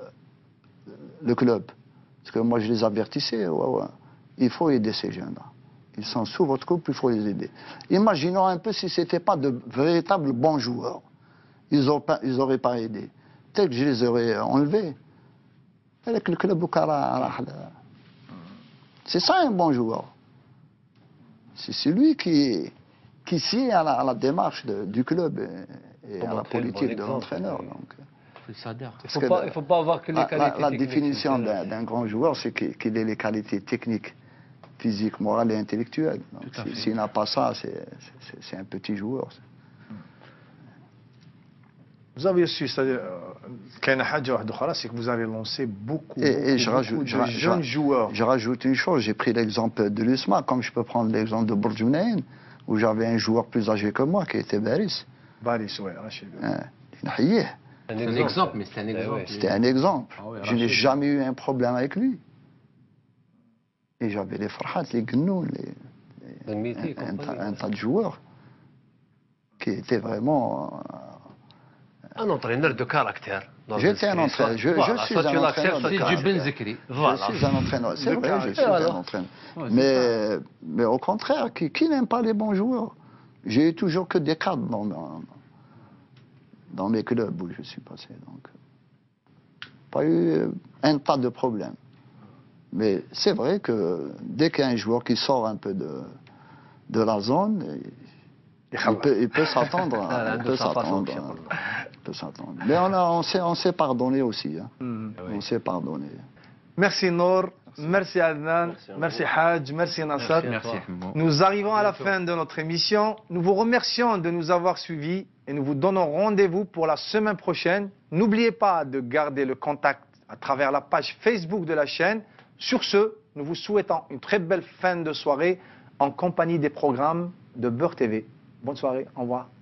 le club. Parce que moi, je les avertissais. Ouais, ouais. Il faut aider ces jeunes-là. Ils sont sous votre coupe, il faut les aider. Imaginons un peu si ce n'était pas de véritables bons joueurs. Ils n'auraient pas, ils auraient pas aidé. Peut-être que je les aurais enlevés. Avec le club Bukhara, c'est ça un bon joueur. C'est celui qui, qui sied à la, à la démarche de- du club et, et Pour à la montrer le bon politique de exemple. l'entraîneur. donc. في الصدر. Il Parce faut que pas le- il faut pas avoir que les La, qualités la- la techniques. définition c'est d'un d'un grand joueur, c'est qu'il qu'il ait les qualités techniques, physiques, morales et intellectuelles. Donc, Tout à si- fait. S'il n'a pas ça, c'est- c'est c'est un petit joueur. Vous avez su, c'est-à-dire, euh, qu'il y a une hadja wahda ukhra, c'est que vous avez lancé beaucoup, Et, et beaucoup, je, beaucoup rajoute, de je, ra- jeunes je- joueurs. je rajoute une chose, j'ai pris l'exemple de l'U S M A, comme je peux prendre l'exemple de Bourjounaïn, où j'avais un joueur plus âgé que moi, qui était Baris. Baris, ouais, Rachid. Hein, Nahiyeh. un C'est un exemple, mais c'est un Eh exemple. ouais. C'était un exemple. Ah ouais, Je n'ai Rachid. jamais eu un problème avec lui. Et j'avais les Farhat, les Gnoun, les, Un mythique, un, un compagnie. tas- un tas de joueurs qui étaient vraiment... euh, Un entraîneur de caractère. dans J'étais une un histoire. entraîneur. Je, je Voilà, suis ça, un tu l'acceptes, entraîneur de C'est ça, tu du caractère. Ben Zekri. Voilà. Je suis un entraîneur. C'est De vrai, je caractère. suis Voilà. un entraîneur. Ouais, c'est mais, mais au contraire, qui, qui n'aime pas les bons joueurs? J'ai eu toujours que des cadres dans, dans, dans mes clubs où je suis passé. Donc, pas eu un tas de problèmes. Mais c'est vrai que dès qu'il y a un joueur qui sort un peu de, de la zone, il peut, il peut s'attendre. Ah, il de peut sa façon, s'attendre. Inch'Allah. Il peut s'attendre. Mais on, a, on, sait, on sait pardonner aussi. Hein. Mhm. On sait pardonner. Merci Nour, merci Adnan, Merci à vous. merci Hadj, merci Nassar. Merci à Merci, toi. Hamo. Nous arrivons à la fin de notre émission. Nous vous remercions de nous avoir suivis et nous vous donnons rendez-vous pour la semaine prochaine. N'oubliez pas de garder le contact à travers la page Facebook de la chaîne. Sur ce, nous vous souhaitons une très belle fin de soirée en compagnie des programmes de Beurre T V. Bonne soirée, au revoir.